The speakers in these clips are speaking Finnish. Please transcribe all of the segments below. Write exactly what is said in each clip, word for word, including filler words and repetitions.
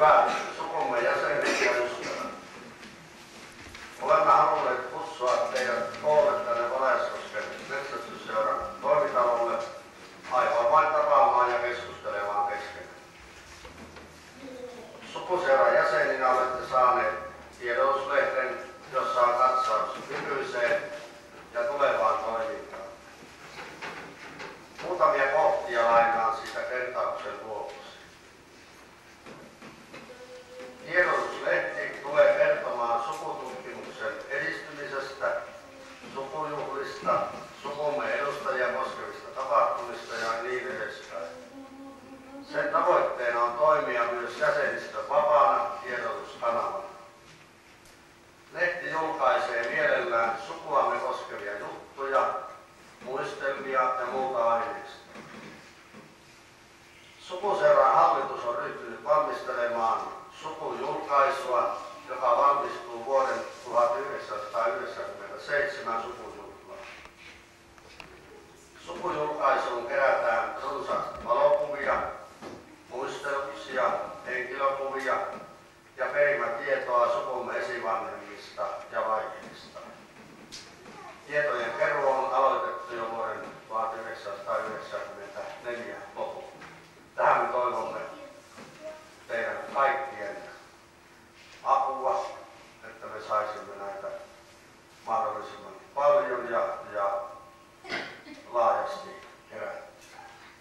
Hyvät sukumme jäsenet ja ystävät, olemme halunneet kutsua teidät koolle tänne Valeskosken metsästysseuran toimitalolle aivan vain tapaamaan ja keskustelemaan keskenään. Sukuseuran jäseninä olette saaneet tiedotuslehden, jossa on katsaus nykyiseen ja tulevaan toimintaan. Muutamia kohtia lainaan siitä kertauksen vuoksi. Tiedotuslehti tulee kertomaan sukututkimuksen edistymisestä, sukujuhlista, sukumme edustajia koskevista tapahtumista ja niin edespäin. Sen tavoitteena on toimia myös jäsenistön vapaana tiedotuskanavana. Lehti julkaisee mielellään sukuamme koskevia juttuja, muistelmia ja muuta aineistoa. Sukuseuran hallitus on ryhtynyt valmistelemaan sukujulkaisua, joka valmistuu vuoden tuhatyhdeksänsataayhdeksänkymmentäseitsemän sukujuhlaan. Sukujulkaisuun kerätään runsaasti valokuvia, muisteluksia, henkilökuvia ja perimätietoa sukumme esivanhemmista ja vaiheista. Tietojen keruu on aloitettu jo vuoden tuhatyhdeksänsataayhdeksänkymmentäneljä lopulla. Tähän me toivomme teidän kaikkien apua, että me saisimme näitä mahdollisimman paljon ja, ja laajasti kerättyä.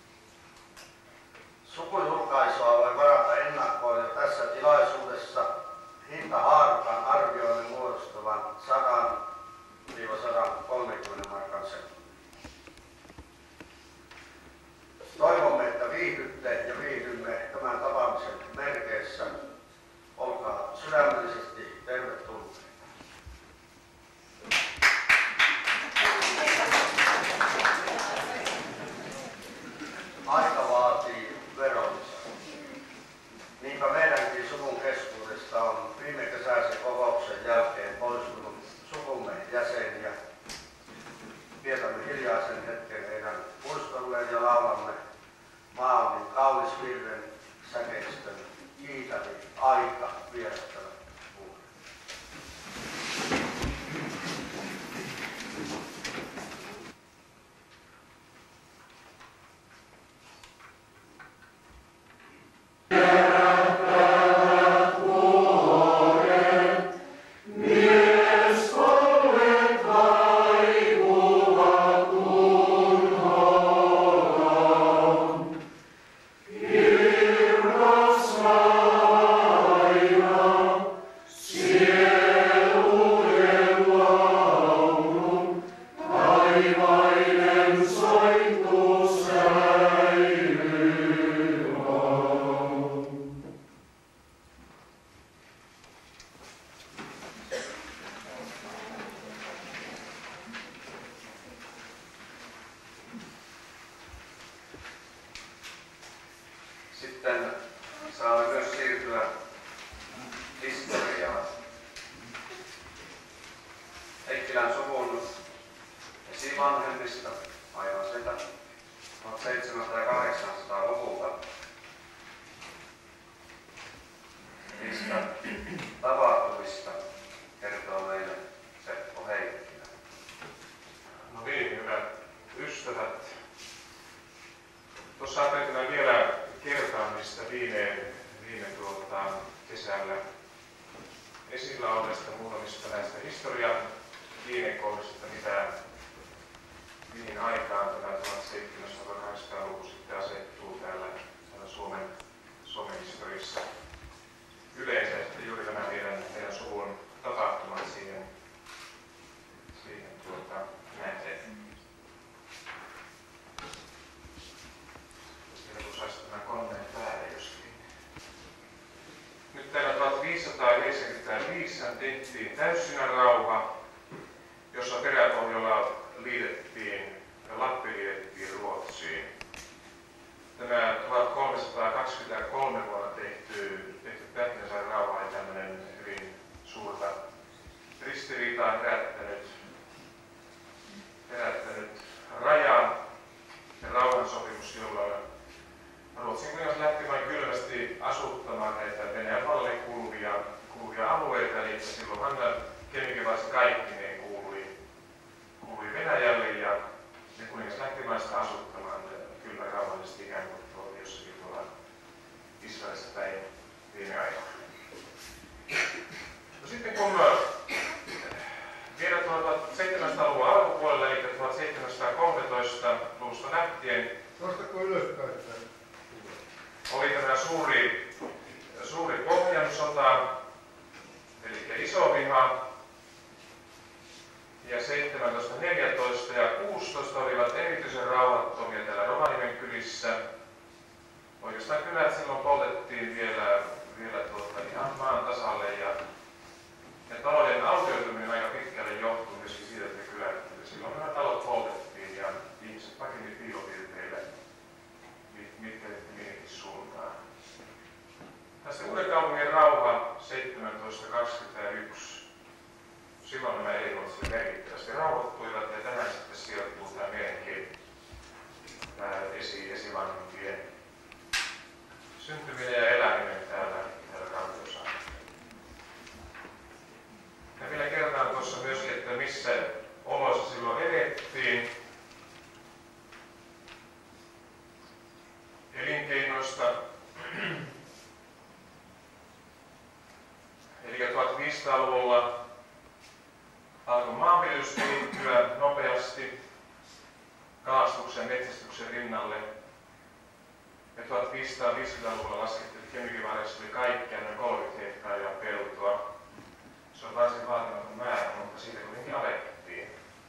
Sukujulkaisua voi varata ennakkoon jo tässä tilaisuudessa hintahaarukan arvioinnin muodostuvan sata sata kolmekymmentä markan sen. Toivomme, että viihdytte ja viihdymme tämän tapaamisen merkeissä. Olkaa sydämellisesti tervetulleita. Aika vaatii verollista. Niinpä meidänkin suvun keskuudesta on viime kesäisen kokouksen jälkeen poistunut sukumme jäseniä. Vietämme hiljaisen hetken heidän muistolleen ja laulamme Maa on niin kaunis virren säkeistön, kiitäni aika viettävä vuoden. Sitten saamme myös siirtyä historiaan. Heikkilän suvun esivanhemmista aivan sieltä seitsemäntoista- ja kahdeksansataa-luvulta. Niistä tapahtumista kertoo meille Seppo Heikkilä. No niin, hyvät ystävät. Tuossa ajattelin vielä kertaa, mistä viime, viime tuota, kesällä esillä olleista muutamista näistä historian kiinnekohdista, mitä mihin aikaan tämä tuhatseitsemänsataakahdeksankymmentäluku sitten asettuu täällä, täällä Suomen, Suomen historiassa yleensä. Sitten juuri nämä meidän, meidän suvun tapahtumat siihen, siihen tuota, nähden. Kun saisi tämän koneen päälle justiin. Nyt täällä tuhatviisisataayhdeksänkymmentäviisi tehtiin täyssynärauha, jossa Peräpohjola liitettiin ja Lappi liitettiin Ruotsiin. Tämä tuhatkolmesataakaksikymmentäkolme vuonna tehty, tehty Pähkinäsaaren rauha oli tämmöinen hyvin suurta ristiriitaa herättänyt, herättänyt raja ja rauhansopimus, jolloin Ruotsin kuningas lähti vain kylmästi asuttamaan näitä Venäjän suuri, suuri Pohjansota, eli iso viha. Ja seitsemäntoista, neljätoista ja kuusitoista olivat erityisen rauhattomia täällä Rovaniemen kylissä. Oikeastaan kylät silloin poltettiin vielä, vielä tuota, ihan maan tasalle ja, ja talouden autioituminen aika pitkälle johtui myöskin siitä, että kylät, silloin nämä talot poltettiin ja ihmiset pakeni piilovirteille, mitkä tehtiin minnekin suuntaan. Tästä Uudenkaupungin rauha seitsemäntoista kaksikymmentäyksi. Silloin nämä elinolot merkittävästi rauhoittuivat ja tähän sitten sijoittuu tämä meidänkin tämä esi, esivanhempien syntyminen ja eläminen täällä, täällä Rautiosaarella. Ja vielä kertaan tuossa myöskin, että missä oloissa silloin elettiin. Elinkeinoista. Eli tuhatviisisataaluvulla alkoi maanviljelys kehittyä nopeasti kalastuksen ja metsästyksen rinnalle. Ja tuhatviisisataaviisikymmentäluvulla laskettiin, että Kemikinvarressa oli kaikkiaan noin kolmekymmentä hehtaaria peltoa. Se on varsin vaatimaton määrä, mutta siitä kuitenkin alettiin.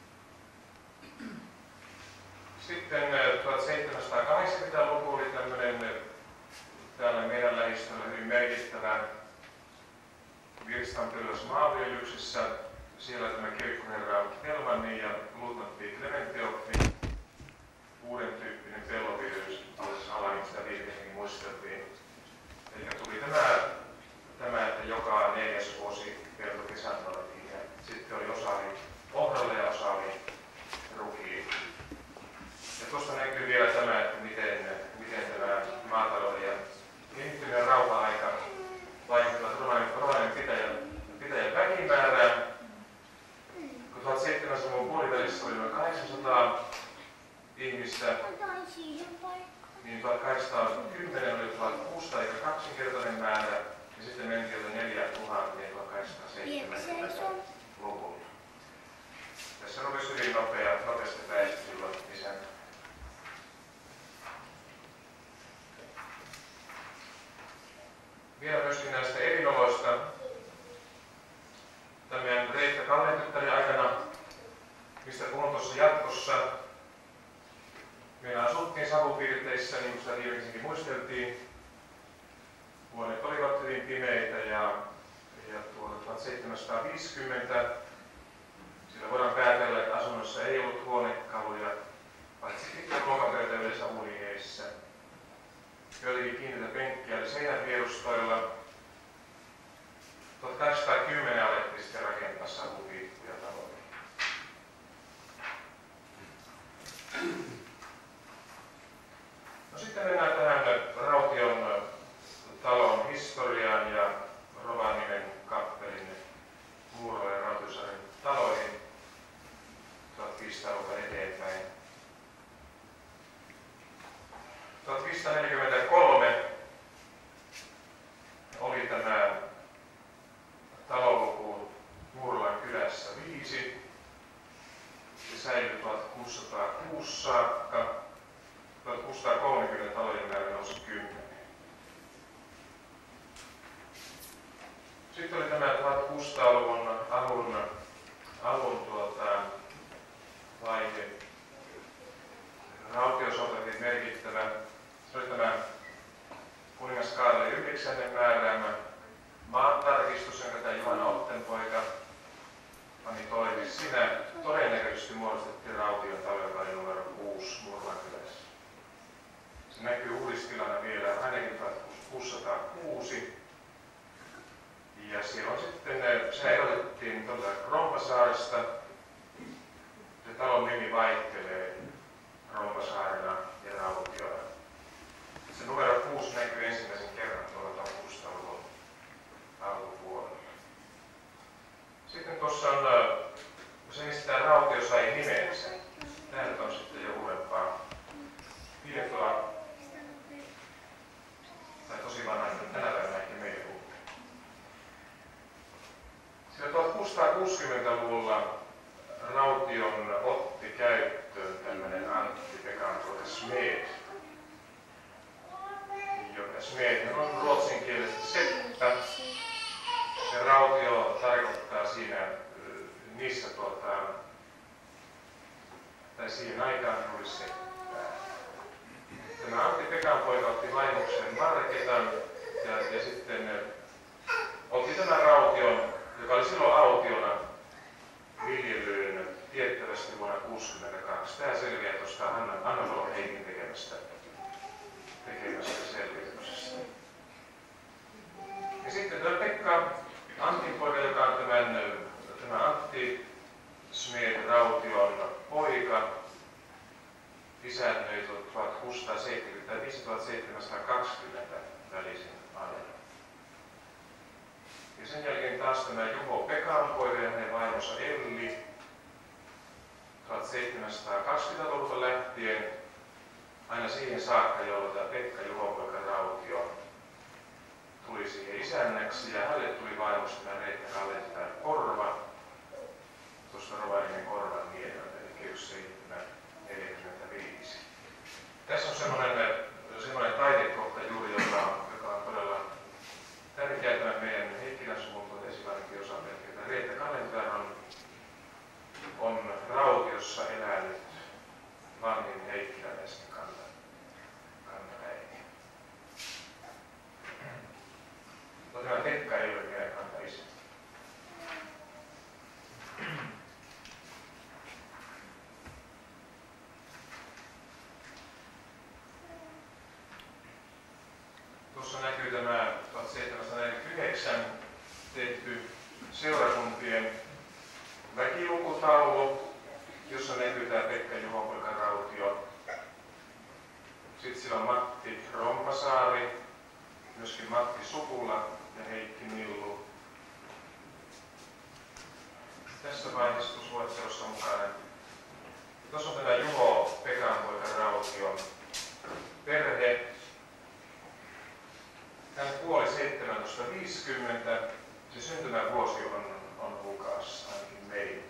Sitten tuhatseitsemänsataakahdeksankymmentäluku oli tämmöinen täällä meidän lähistöllä hyvin merkittävä virstanpylväs maanviljelyksessä. Siellä tämä kirkkoherra Helmanni ja luutnantti Klementiotti, uuden tyyppinen pellonviljelysala, niin sitä viimeisestikin muisteltiin. Eli tuli tämä, tämä, että joka neljäs vuosi pelto kesätalviin ja sitten oli osa oli ohralle ja osa oli rukiin. Ja tuosta näkyy vielä tämä, että miten, miten tämä maatalouden ja kehittyneen rauha-aika vaikuttavat Rovaniemen pitäjän, pitäjän väkimäärään. Kun tuhatseitsemänsataaluvun puolivälissä oli noin kahdeksansataa ihmistä, niin tuhatkahdeksansataakymmenen oli tuhatkuusisataa eikä kaksinkertainen määrä, ja sitten mentiin jo neljätuhatta tuhatkahdeksansataaseitsemänkymmentäluvulla. Tässä rupesi hyvin nopea, nopeasti väestö silloin lisää. Vielä myöskin näistä elinoloista. Tämän Reetta Kallen tyttären aikana, mistä puhun tuossa jatkossa, meillä asuttiin savupiirteissä, niin kuin sitä viimeisenkin muisteltiin. Huoneet olivat hyvin pimeitä ja, ja tuhatseitsemänsataaviisikymmentä sillä voidaan päätellä, että asunnossa ei ollut huonekaluja, paitsi pitkän ruokapöytä yleensä uuniheissä. Joitakin kiinteitä penkkiä oli seinävierustoilla. tuhatkahdeksansataakymmenen alettiin sitten rakentaa savupiippuja taloihin. No sitten mennään tähän Raution talon historiaan ja Rovaniemen kappelin Muuralla ja Rautiosaaren taloihin tuhatviisisataaluvulta eteenpäin. tuhatviisisataaneljäkymmentäkolme oli tämä taloluku Muuralan kylässä viisi. Se säilyi tuhatkuusisataakuusi saakka. tuhatkuusisataakolmekymmentä talojen määrä nousi kymmenen. Sitten oli tämä tuhatkuusisataaluvun alun, alun tuota, vaihe. Rautiosota oli merkittävä. Se oli tämä kuningas Kaarle yhdeksännen määräämä maantarkistus, jonka tämä Juhana Ottenpoika pani toimi. Siinä todennäköisesti muodostettiin Raution talvivälin numero kuusi Muuralan kylässä. Se näkyy uudistilana vielä ainakin tuhatkuusisataakuusi. Ja siellä on sitten, se erotettiin tuolta Rompasaaresta. Se talon nimi vaihtelee Rompasaarena ja Rautiona. Se numero kuusi näkyy ensimmäisen kerran tuolla tuhatkuusisataaluvun alkupuolella. Sitten tuossa on se, mistä tämä Rautio sai nimensä. Täältä on sitten jo uudempaa tietoa. Tai tosi vanha, että tänä päivänä ehkä meille uutta. Sillä tuhatkuusisataakuusikymmentäluvulla Raution otti käyttöön tämmöinen Antti Pekan tuote Smed, smed on ruotsinkielisesti seppä. Ja rautio tarkoittaa siinä niissä tuota, tai siihen aikaan oli seppää. Tämä Antti Pekanpoika otti vaimokseen Marketan ja, ja sitten otti tämän raution, joka oli silloin autiona viljelyyn tiettävästi vuonna tuhatyhdeksänsataakuusikymmentäkaksi. Tämä selviää tuosta Anna, Anna Valon Heikin tekemästä, tekemästä selvityksestä. Ja sitten tämä Pekka Antin poika, joka on tämän, tämä Antti Smed Raution poika, isännöi tuhatkuusisataaseitsemänkymmentäviisi - tuhatseitsemänsataakaksikymmentä välisin ajan. Ja sen jälkeen taas tämä Juho Pekanpoika ja hänen vaimonsa Elli tuhatseitsemänsataakaksikymmentäluvulta lähtien aina siihen saakka, jolloin tämä Pekka Juho-poika Rautio tuli siihen isännäksi ja hänelle tuli vaimosta tämä Reetta Kallenpää Korva tuosta Rovaniemen Korvan niemeltä, eli tuhatseitsemänsataaneljäkymmentäviisi. Tässä on semmoinen, semmoinen taidekohta juuri, joka on, joka on todella tärkeää tämän meidän Heikkilän suvun esimerkiksi osalle. Reetta Kallenpää on, on Rautiossa elänyt vanhin heikkiläläisen kanta, kantaäiti. Tämä Pekka ei ole vielä kantaisä. Tuossa näkyy tämä tuhatseitsemänsataaneljäkymmentäyhdeksän tehty seurakuntien väkilukutaulu, jossa näkyy tämä Pekka Juho-poika Rautio. Sitten siellä on Matti Rompasaari, myöskin Matti Sukula ja Heikki Millu. Tässä vaiheistusluettelossa mukana. Tuossa on tämä Juho Pekanpoika Raution perhe. Hän kuoli seitsemäntoista viisikymmentä. Se syntymävuosi on, on hukassa ainakin meiltä.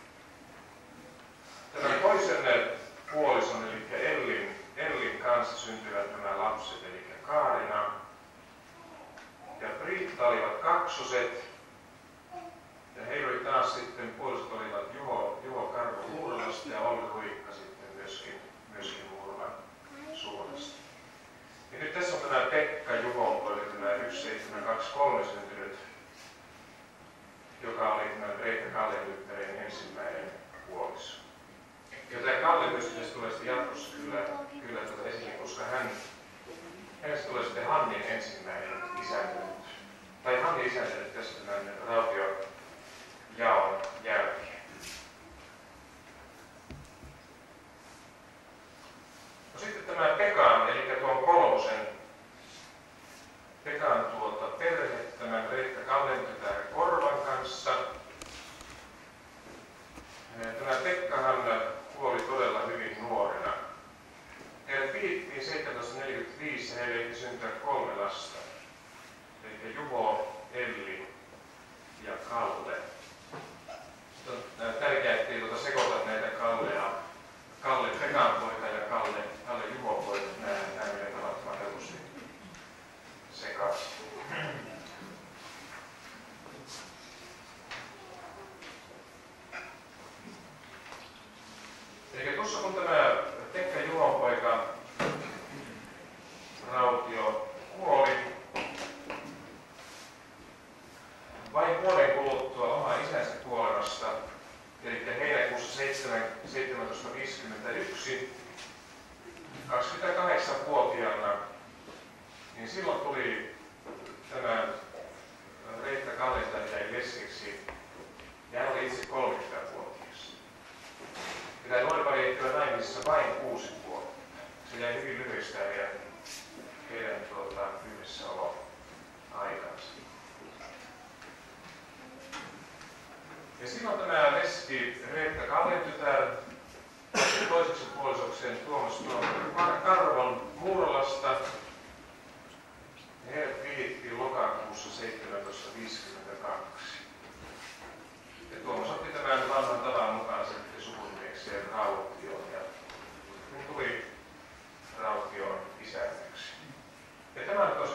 Tämän toisen puolison, eli Ellin, Ellin kanssa syntyvät nämä lapset, eli Kaarina ja Britta olivat kaksoset. Ja heillä oli taas sitten, puolisot olivat Juho, Juho Karvo Muuralasta ja Olli Ruikka sitten myöskin, myöskin Muuralan suunnasta. Ja nyt tässä on tämä Pekka Juho-poika, tämä tuhatseitsemänsataakaksikymmentäkolme syntynyt, joka oli tämä Reetta Kallenpään ensimmäinen puoliso. Ja tämä Kalle pystyisi tulee sitten jatkossa kyllä, kyllä tuota esille, koska hän, hänestä tulee sitten Hannin ensimmäinen isännyt. Tai Hanni isännyt tässä tämän rautiojaon jälkeen. No sitten tämä Pekan, eli tuon kolmosen Pekan tuota perhe, tämän Reetta Kallenpään Korvan kanssa. Tämä Pekkahan kuoli todella hyvin nuorena. Heille pidittiin tuhatseitsemänsataaneljäkymmentäviisi ja heille ehti syntyä kolme lasta. Eli Juho, Elli ja Kalle. Sitten on tärkeää, ettei tuota sekoita näitä Kallea. Kalle Pekanpoika ja Kalle, Kalle Juho-poika. Nämä, nämä menee tavattoman helposti sekaisin. Eli tuossa kun tämä Pekka Juho-poika Rautio kuoli, vain vuoden kuluttua oma isänsä kuolemasta, eli heinäkuussa tuhatseitsemänsataaviisikymmentäyksi, kaksikymmentäkahdeksanvuotiaana, niin silloin tuli tämä Reetta Kallenpään jäi leskeksi ja hän oli itse kolmekymmentävuotias. Ja tämä nuori pari ehtivät naimisissa vain kuusi vuotta. Se jäi hyvin lyhyistä heidän, heidän tuota, yhdessäolo aikansa. Ja silloin tämä leski Reetta Kallentytär toiseksi puolisokseen Tuomas Karvon Muuralasta. Ja heidät vihittiin lokakuussa tuhatseitsemänsataaviisikymmentäkaksi. Ja Tuomas otti tämän vanhan tavan mukaan sitten sukunimiekseen Rautioon ja tuli Raution isännäksi. Ja tämä on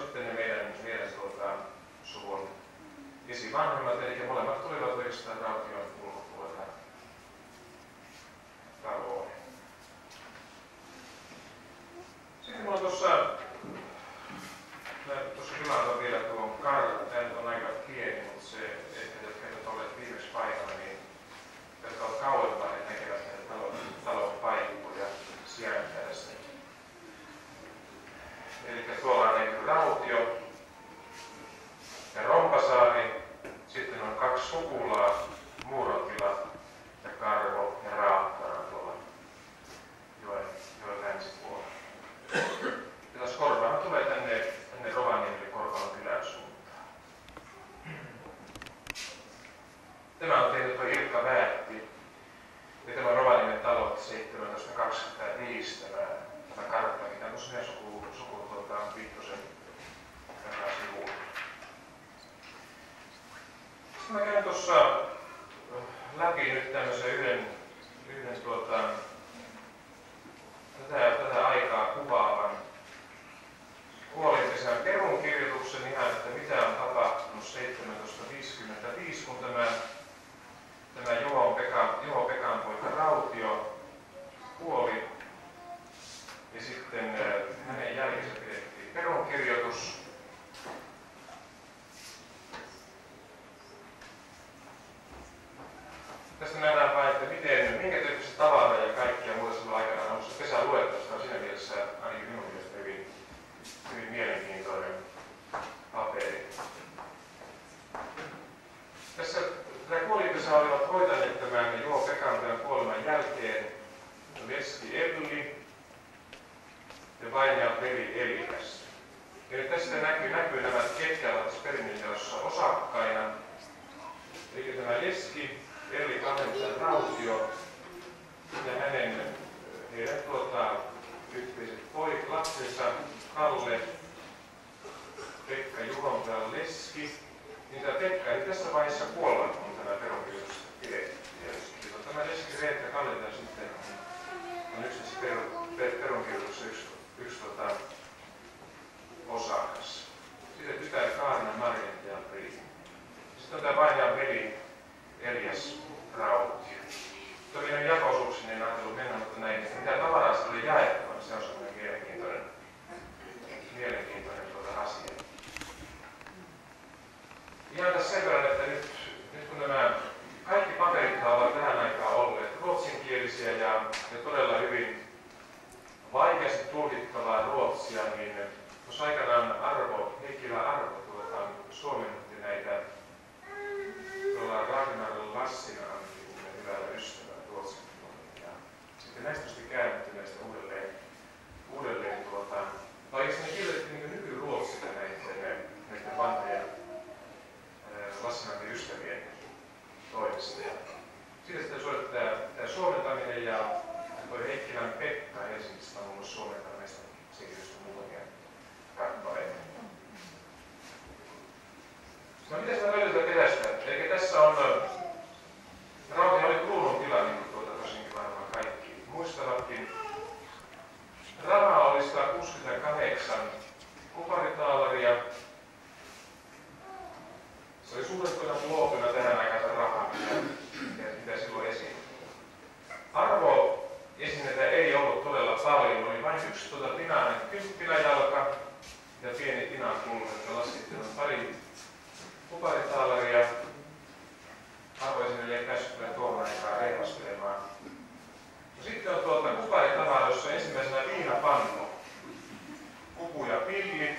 Sitten mä käyn tuossa läpi nyt tämmöisen yhden, yhden tuota, tätä, tätä aikaa kuvaavan kuolinpesän perunkirjoituksen ihan, että mitä on tapahtunut seitsemäntoista viisikymmentäviisi, kun tämä, tämä Juho Pekka, Juho Pekan poika Rautio kuoli. Ja sitten hänen jälkensä pidettiin perunkirjoitus. Tästä nähdään vain, että miten, minkä tyyppistä tavaraa ja kaikkia muuta silloin aikana on se pesä luettavasta on siinä mielessä ainakin minun mielestä hyvin, hyvin mielenkiintoinen paperi. Tässä tämä kuolinpesä olivat hoitaneet tämän Juho Pekan tämän kuoleman jälkeen leski Elli ja vainajat veli Elikäs. Ja nyt tästä näkyy, näkyy nämä, ketkä ovat tässä perinnönjaossa osakkaina. Eli tämä leski Elli Kahdenpään Rautio ja hänen heidän tuota, yhteiset poik, lapsensa Kalle, Pekka Juhonpään leski. Niin tämä Pekka ei tässä vaiheessa kuolla, kun tämä perunkirjoitus pidettiin. Tämä leski Reetta Kalletaan sitten on yksi tässä per, per, perunkirjoituksessa yksi, yksi tota, osakas. Sitten tytär Kaarina Marjanta ja Priin. Sitten on tämä vainajan veli Elias Rautio. Toki on jako-osuuksia, niin en ajatellut mennä, mutta näin, että mitä tavaraa sitä oli jaettava, se on sellainen mielenkiintoinen, mielenkiintoinen tuota asia. Ihan tässä sen verran, että nyt, nyt kun nämä kaikki paperit ovat tähän aikaan olleet ruotsinkielisiä ja, ja todella hyvin vaikeasti tulkittavaa ruotsia, niin tuossa aikanaan Arvo, Heikkilä Arvo tuota, suomennutti näitä tuolla Ragnar Lassina hyvällä ystävällä ruotsin ja sitten näistä on käännetty näistä uudelleen, uudelleen tuota, tai eikö ne kirjoitettiin niin nykyruotsille näiden, näiden vanhojen Lassinakin ystävien toimesta. Ja siitä sitten suorittaa tämä, tämä suomentaminen ja toi Heikkilän Pekka Helsingistä on ollut suomentamista sekin just muutamia kappaleita. No mitäs mä löydetään perästä? Eli tässä on, Rautio oli kruunun tila, niin kuin tuota tosinkin varmaan kaikki muistavatkin. Rahaa oli sata kuusikymmentäkahdeksan kuparitaalaria. Se oli suurempana luokana tähän aikaan rahaa, mitä, mitä silloin esiin. Arvo esineitä ei ollut todella paljon, oli vain yksi tuota tinainen kymppiläjalka ja pieni tinakulma, jotka laskettiin pari kuparitaalaria. Arvo esineille ei päässyt kyllä tuohon aikaan reipastelemaan. No, sitten on tuolta kuparitavaroissa ensimmäisenä viinapannu, kupu ja pillit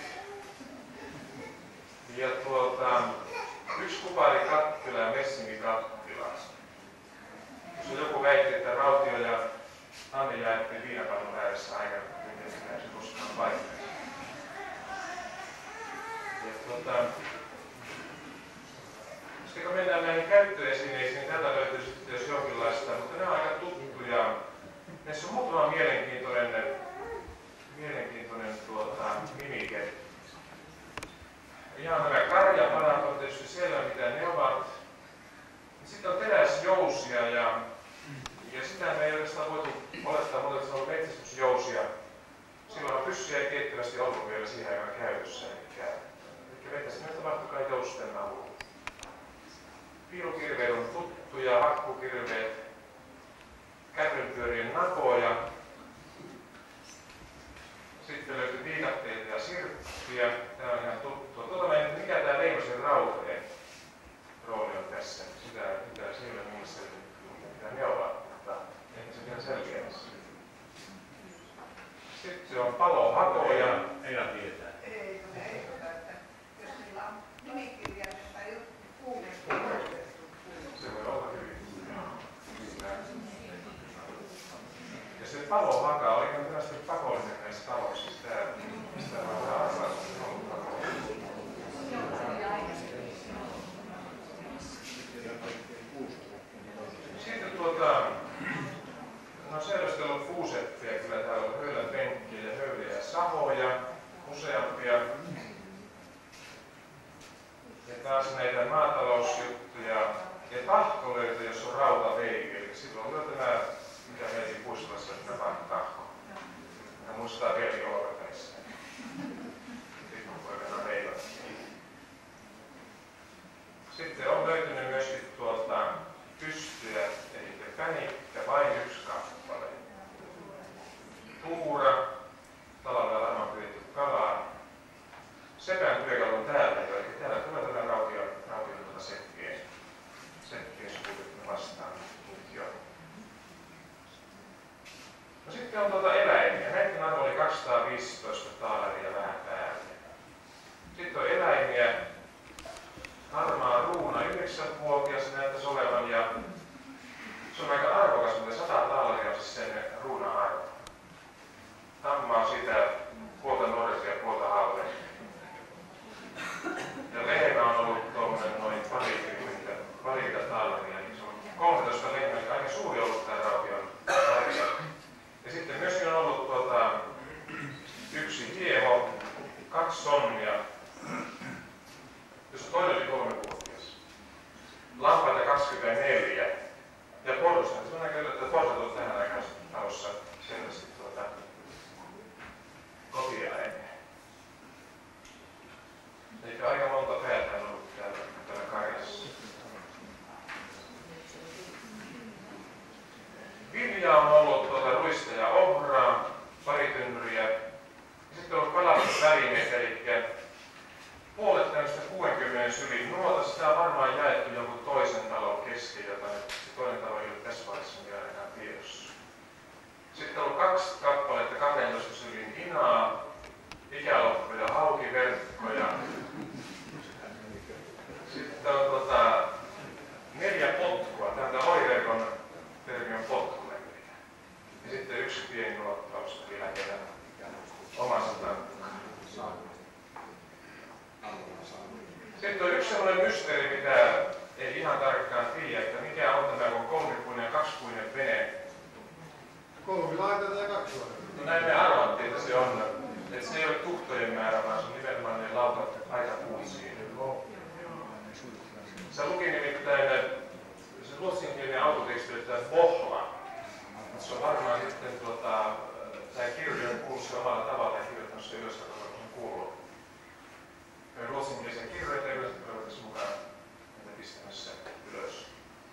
ja tuolta yksi kuparikattila ja messingikattila. Jos joku väitti, että Rautio ja Anni jaettiin viinapannun ääressä aikana, niin ei se koskaan paikkaa. Tuota, sitten kun mennään näihin käyttöesineisiin, niin täältä löytyy sitten jos jonkinlaista, mutta ne on aika tuttuja. Näissä on muutama mielenkiintoinen, mielenkiintoinen tuota, nimike. Ihan nämä karjapanat on tietysti selvä, mitä ne ovat. Sitten on teräsjousia ja, ja sitä me ei oikeastaan voitu olettaa, mutta että se on metsästysjousia. Silloin on pyssyjä ei tiettävästi ollut vielä siihen aikaan käytössä. Eli, eli metsästymistä tapahtui kai jousten avulla. Piilukirveet on tuttuja, hakkukirveet, kärrynpyörien napoja. Sitten löytyy viikatteita ja sirppiä. Tämä on ihan tuttua. Tuota mä en, mikä tämä Leimosen Rautojen rooli on tässä. Sitä, sitä siellä muista, mitä ne ovat, mutta ehkä se vielä selkeässä. Sitten on palohakoja. Eila tietää. Ei, kun ne ei ota, että jos niillä on nimikirjaimesta kuumesta kirjoitettu. Se voi olla hyvin. Ja se palohaka oli ihan tällaista pakollinen näissä taloissa. Sitä, sitä on vähän arvaa. Sitten tuota, no selvästi on ollut puusetteja, kyllä täällä on höylän penkkiä ja höyliä ja sahoja, useampia. Ja taas näitä maatalousjuttuja tahkolöytö, jos on rautaveivi, eli silloin on tämä, mikä meidän puistolassa on tämä tahko. Ja muistaa vielä joulupäissä. Pikkupoikana meillä. Sitten on löytynyt myöskin tuolta pystyä, eli pänikkä, vain yksi kappale. Tuura, talvella varmaan pyydetty kalaa. Sepän työkalu on täällä jo, eli täällä tulee tätä raution, raution tuota seppien, seppien sukutettu vastaan nyt jo. No sitten on tuota eläimiä. Näiden arvo oli kaksisataaviisitoista taalaria vähän päälle. Sitten on eläimiä. Harmaa ruuna, yhdeksänvuotias se näyttäisi olevan, ja se on aika arvokas, mutta sata taalaria on siis sen ruuna-arvo. Tamma on siitä puolta nuorisia ja puolta hauleen. Ja lehmä on ollut tuommoinen noin parikymmentä, parikymmentä taalaria, niin se on kolmetoista lehmää, eli aika suuri ollut tämä raution arvo. Ja sitten myöskin on ollut tuota, yksi hieho, kaksi sonnia, jossa toinen oli kolmevuotias. Lampaita kaksikymmentäneljä. Ja porsa. Se on aika yllättävää, että porsat on tähän aikaan talossa selvästi tuota, kotieläimiä. Eikä aika monta päätä on ollut täällä, täällä karjassa. Viljaa on ollut tuota, ruista ja ohraa, pari tynnyriä. Ja sitten on ollut kalastusvälineitä, eli puolet tämmöistä kuudenkymmenen sylin nuota. Sitä on varmaan jaettu jonkun toisen talon kesken, jota se toinen talo ei ole tässä vaiheessa vielä ainakaan tiedossa. Sitten on ollut kaksi kappaletta kaksitoista sylin inaa, ikäloppuja, haukiverkkoja. Sitten on tota, neljä potkua. Täältä oiverkon termi on potkulevyjä. Ja sitten yksi pieni nuottaus vielä vielä omassa tankkaan. Sitten on yksi sellainen mysteeri, mitä ei ihan tarkkaan tiedä, että mikä on tämä, kun kolmipuinen ja kaksipuinen vene. Kolmi laitetta ja kaksi laitetta. No näin me arvattiin, että se on. Että se ei ole tuhtojen määrä, vaan se on nimenomaan ne lautat aika puusiin. Se luki nimittäin, se ruotsinkielinen autoteksti oli tämä pohla. Se on varmaan sitten tuota, tämä kirjoitus on kuullut se omalla tavalla ja kirjoittanut se ylös, kun se on kuullut. Ruotsinkielisen kirjoitan ja yleensä tulevat mukaan näitä pistämässä ylös.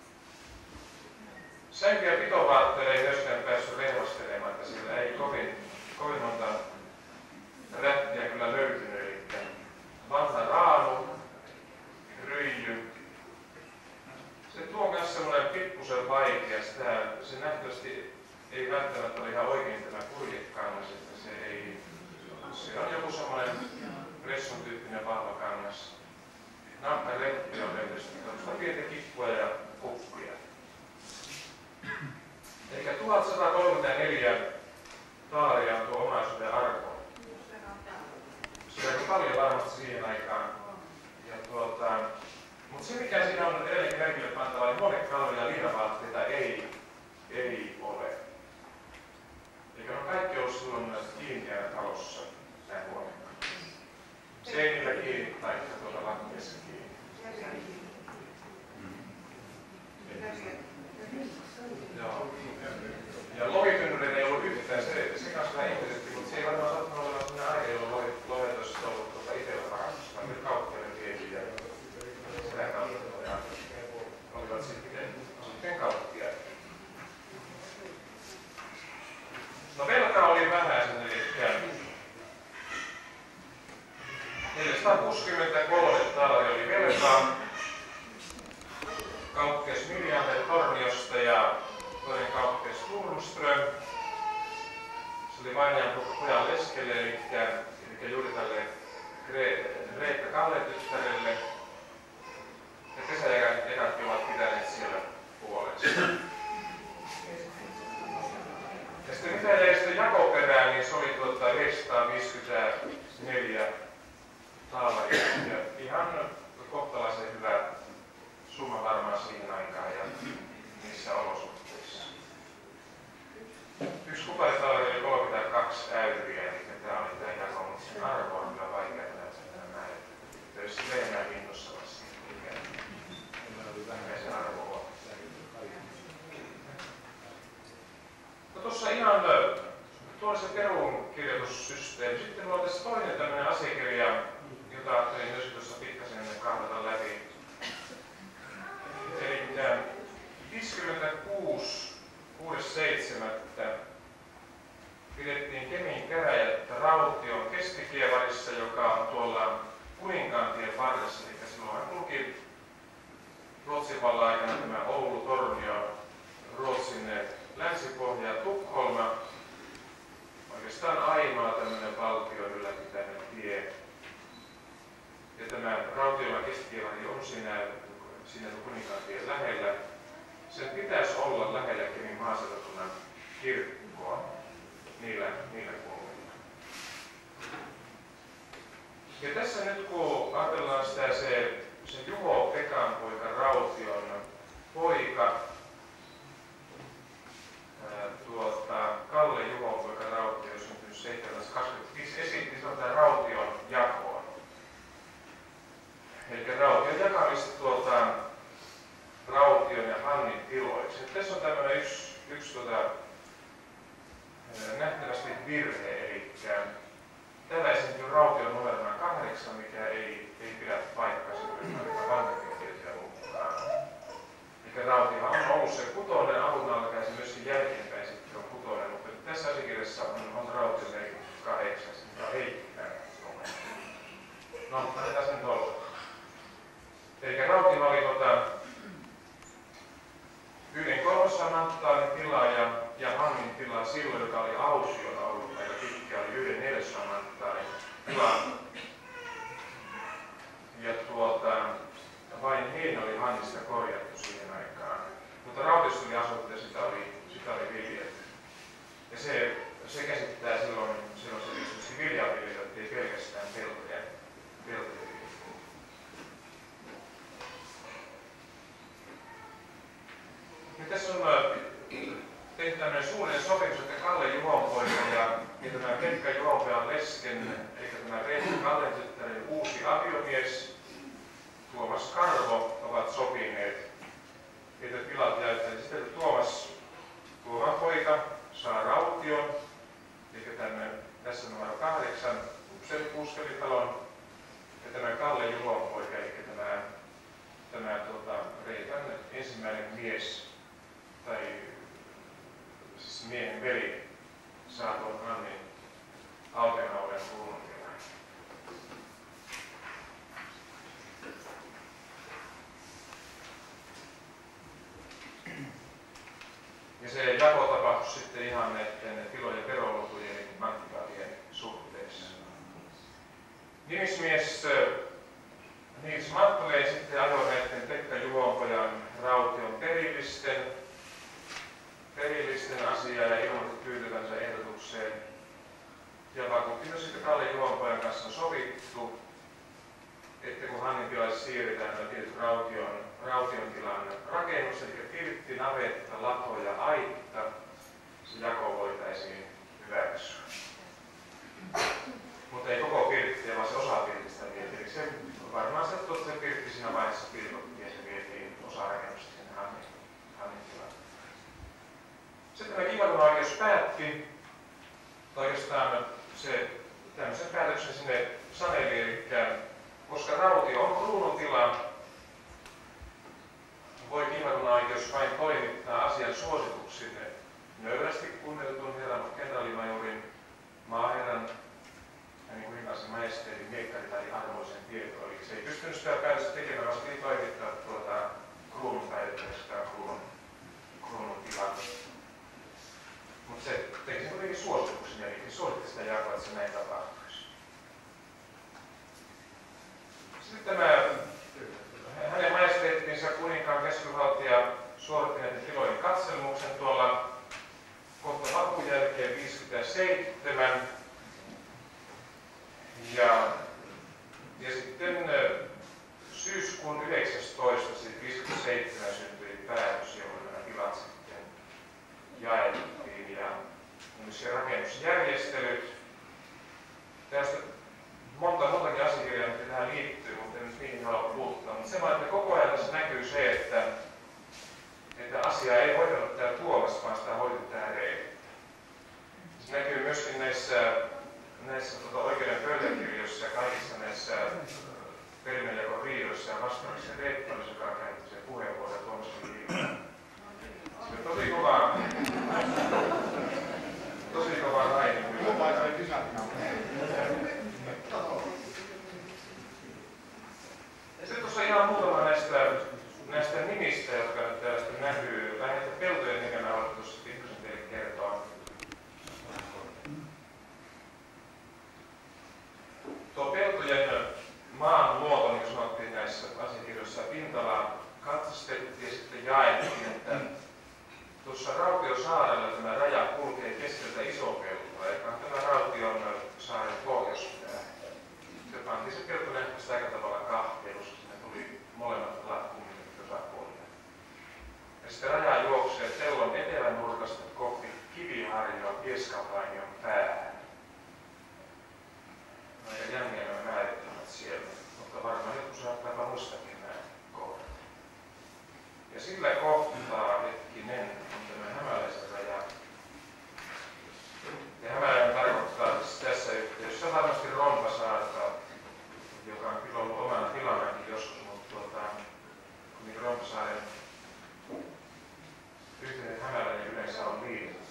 Sänky- ja pitovaatteelle ei myöskään päässyt rehvastelemaan, että sillä ei kovin, kovin monta rättiä kyllä löytynyt. Eli vanha raanu, ryijy. Se tuo on myös semmoinen pikkusen vaikea. Sitä, se nähtävästi ei välttämättä ole ihan oikein tämä kurjekangas, että se ei, se on joku semmoinen pressun tyyppinen vahva kangas. Nappalehti on löytynyt pientä kippua ja kukkuja. Eli tuhatsatakolmekymmentäneljä taalaria on tuo omaisuuden arvo. Se on aika paljon varmasti siihen aikaan. Ja tuota, mutta se mikä siinä on edelleenkin merkille pantava, niin huonekalvoja ja liinavaatteita ei, ei ole. Eikä ne kaikki ollut silloin kiinni jäädä talossa, nämä huonekalvoja. Seinillä kiinni tai tuolla lattiassa kiinni. Joo. Ja lohitynnyreitä ei ollut yhtään, se, se kanssa vähän ihmetettiin, mutta se ei varmaan sattunut olemaan sellainen aika, jolloin lohet olisi ollut tuota itsellä varastossa, vaan nyt kauppiaille vietiin ja sitä kautta ja olivat sitten, sitten kauppiaille. No velka oli vähäisen, eli neljäsataakuusikymmentäkolme taalaria oli velkaa. Kauppias Mirjante Torniosta ja toinen kauppias Turmström. Se oli vainajan pojan leskelle, eli, eli juuri tälle Reetta Kalle-tyttärelle. Ja kesäjäkatkin ovat pitäneet siellä puolesta. Ja sitten mitä jäi sitten jakoperään, niin se oli tuota yhdeksänsataaviisikymmentäneljä taalaria. Ja ihan kohtalaisen hyvä summa varmaan siihen aikaan ja niissä olosuhteissa. Yksi kuparitaalari oli kolmekymmentäkaksi äyriä, eli tämä oli tämä jako, mutta sen arvo on kyllä vaikea näyttää näin. Töissä lehmää hintossa vasta, mikä se arvo on. tämä Rautiolan keskikielari on siinä, siinä Kuninkaantien lähellä. Sen pitäisi olla lähellä Kemin maaseurakunnan kirkkoa niillä, niillä kulmilla. Ja tässä nyt kun ajatellaan sitä se, se Juho Pekan poika Raution poika, ää, tuota, Kalle Juho poika Rautio syntynyt seitsemänsataakaksikymmentäviisi esitti sanotaan Raution jakoon. Eli Raution jakamista tuota, Raution ja Hannin tiloiksi. Tässä on tämmöinen yksi, yksi tuota, nähtävästi virhe, eli täällä esiintyy Raution numerona kahdeksan, mikä ei, ei pidä paikkansa vanhempien mukaan. Eli Rautio on ollut se kutonen alun alkaen, se myöskin jälkeenpäin sitten on kutonen, mutta tässä asiakirjassa on, on Rautio merkitty kahdeksan, mikä ei pidä numero. No, annetaan sen olla. Eli Rautio oli tota, yhden kolmasosan manttaalin tila ja, ja Hannin tila silloin, joka oli Ausiona ollut aika pitkä, oli yhden neljäsosan manttaalin tila. Ja tuota, vain Hein oli Hannista korjattu siihen aikaan. Mutta Rautiossa oli asuttu ja sitä oli, sitä oli viljelty. Ja se, se käsittää silloin, silloin se viljaviljely, ei pelkästään peltoja. peltoja. Ja tässä on tehty tämmöinen suullinen sopimus, että Kalle Juhonpoika ja, ja tämä Pekka Juhonpojan lesken, eli tämä Reetta Kallen tyttären uusi aviomies, Tuomas Karvo, ovat sopineet, että tilat jäyttävät. Sitten Tuomas, Tuoman poika, saa Raution, eli tämän, tässä numero kahdeksan, sen Kuuskelitalon, ja tämä Kalle Juhonpoika, eli tämä, tämä tuota, Reitan ensimmäinen mies, tai siis miehen veli saa tuon Hannin Alkenauden kruununtilan. Ja se jako tapahtui sitten ihan näiden tilojen verolukujen ja manttaalien suhteessa. Nimismies Nils Mattoleen sitten ajoi näiden Pekka Juhonpojan Raution perillisten perillisten asiaa ja ilmoitti tyytyvänsä ehdotukseen. Ja vakuutti myös sitten Kalle Juhonpojan kanssa sovittu, että kun Hannin tilalle siirretään tämä tietty Raution, Raution tilan rakennus, eli pirtti, navetta, lato ja aitta, se jako voitaisiin hyväksyä. Mutta ei koko pirttiä, vaan se osa pirtistä vietiin. Se varmaan se, että se pirtti siinä vaiheessa pilkottiin ja se vietiin osa rakennusta sinne Hannin, Hannin tilaan. Sitten tämä kivallunoikeus päätti, tai oikeastaan se tämmöisen päätöksen sinne saneli, eli koska Rautio on kruunutila, voi kivallunoikeus vain toimittaa asian suosituksille nöyrästi kunnioitetun herran kenraalimajorin, maaherran, hänen kuninkaansa majesteetin miekkari tai arvoisen tietoa. Eli se ei pystynyt sitä päätöstä tekemään, vaan se piti toimittaa tuota kruunun päivittäistä kruunun, kruunun tilan. Mutta se teki sen kuitenkin suosituksen, eli suositti sitä jakoa, että se näin tapahtuisi. Sitten tämä hänen majesteettinsa kuninkaan keskivaltia suoritti näiden tilojen katselmuksen tuolla kohta vapun jälkeen viisikymmentäseitsemän. Ja, ja sitten syyskuun yhdeksästoista, siis viisikymmentäseitsemän syntyi päätös, jolloin nämä tilat sitten jaettiin ja myöskin rakennusjärjestelyt. Tästä monta muutakin asiakirjaa, mitä tähän liittyy, mutta en nyt niihin halua puuttua. Mutta se vaan, että koko ajan tässä näkyy se, että, että asiaa ei hoitanut tämä Tuomas, vaan sitä hoiti tämä Reetta. Se näkyy myöskin näissä, näissä tuota, oikeuden pöytäkirjoissa ja kaikissa näissä perinnönjakon riidoissa ja vastaavissa Reetta oli, joka käytti sen puheenvuoron Tuomasin liikaa. Se on tosi kova, tosi kova raini. Ja sitten tuossa ihan muutama näistä, näistä nimistä, jotka nyt täällä sitten näkyy. Lähinnä peltojen nimenä haluan tuossa pikkusen teille kertoa. Tuo peltojen maan luoto, niin kuin sanottiin näissä asiakirjoissa, pinta-alaa katsastettiin ja sitten jaettiin, että tuossa Rautiosaarella tämä raja kulkee keskeltä Iso-Peltoa, joka on tämä Raution saaren pohjoispää. Se pantiin se pelto nähtävästi aika tavalla kahteen, koska sinne tuli molemmat kumminkin osapuolille. Ja sitten raja juoksee Tellon etelänurkasta kohti Kiviharjoa Pieskanvainion päähän. Aika jänniä nämä määritelmät siellä, mutta varmaan joku saattaa muistakin nämä kohdat. Ja sillä kohtaa, hetkinen, on tämä hämäläisen raja. Ja hämäläinen tarkoittaa siis tässä yhteydessä varmasti Rompasaarta, joka on kyllä ollut omana tilanakin joskus, mutta tuota, kun Rompasaaren yhteinen hämäläinen yleensä on liitetty.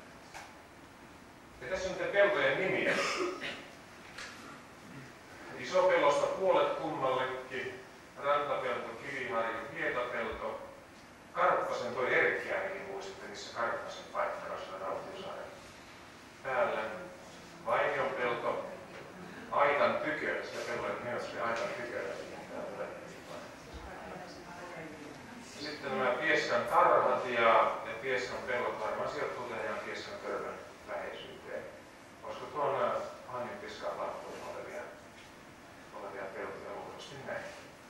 Ja tässä on niitä peltojen nimiä. Isopellosta puolet kummallekin, Rantapelto, Kiviharju, Hietapelto, Karppasen toi Erkki ainakin muistitte, missä Karppasen paikka on siellä Rautiosaaren päällä. Vainion pelto, Aitan tykö, sitä pellojen nimessä oli Aitan tykö. Sitten nämä Pieskan tarhat ja, ja Pieskan pellot varmaan sijoittuu tähän Pieskan törmän läheisyyteen. Koska tuon Hannin Pieskan lahtoon olevia, olevia peltoja luultavasti näin.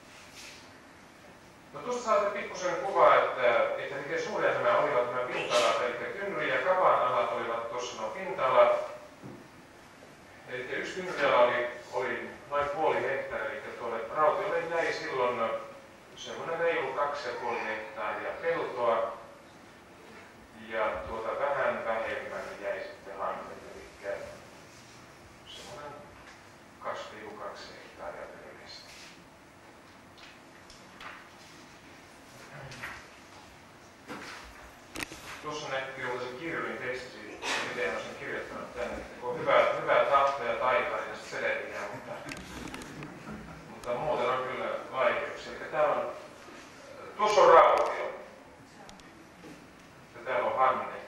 No tuosta saatte pikkusen kuvaa, että, että miten suuria nämä olivat nämä pinta-alat, eli tynnyri- ja kavan-alat olivat tuossa nuo pinta-alat. Eli yksi tynnyriala oli, oli noin puoli hehtaaria, eli tuolle Rautiolle jäi silloin semmoinen reilu kaksi ja puoli hehtaaria peltoa, ja tuota vähän vähemmän jäi sitten Hannelle, eli semmoinen kaksi pilkku kaksi hehtaaria pelkästään. Tuossa näkyy se kirjoitin teksti siitä, miten olen sen kirjoittanut tänne, kun on hyvä, hyvä tahto ja taika ja selviää, mutta, mutta muuten on kyllä vaikeuksia. Eli täällä on, tuossa on Rautio ja täällä on Hanne.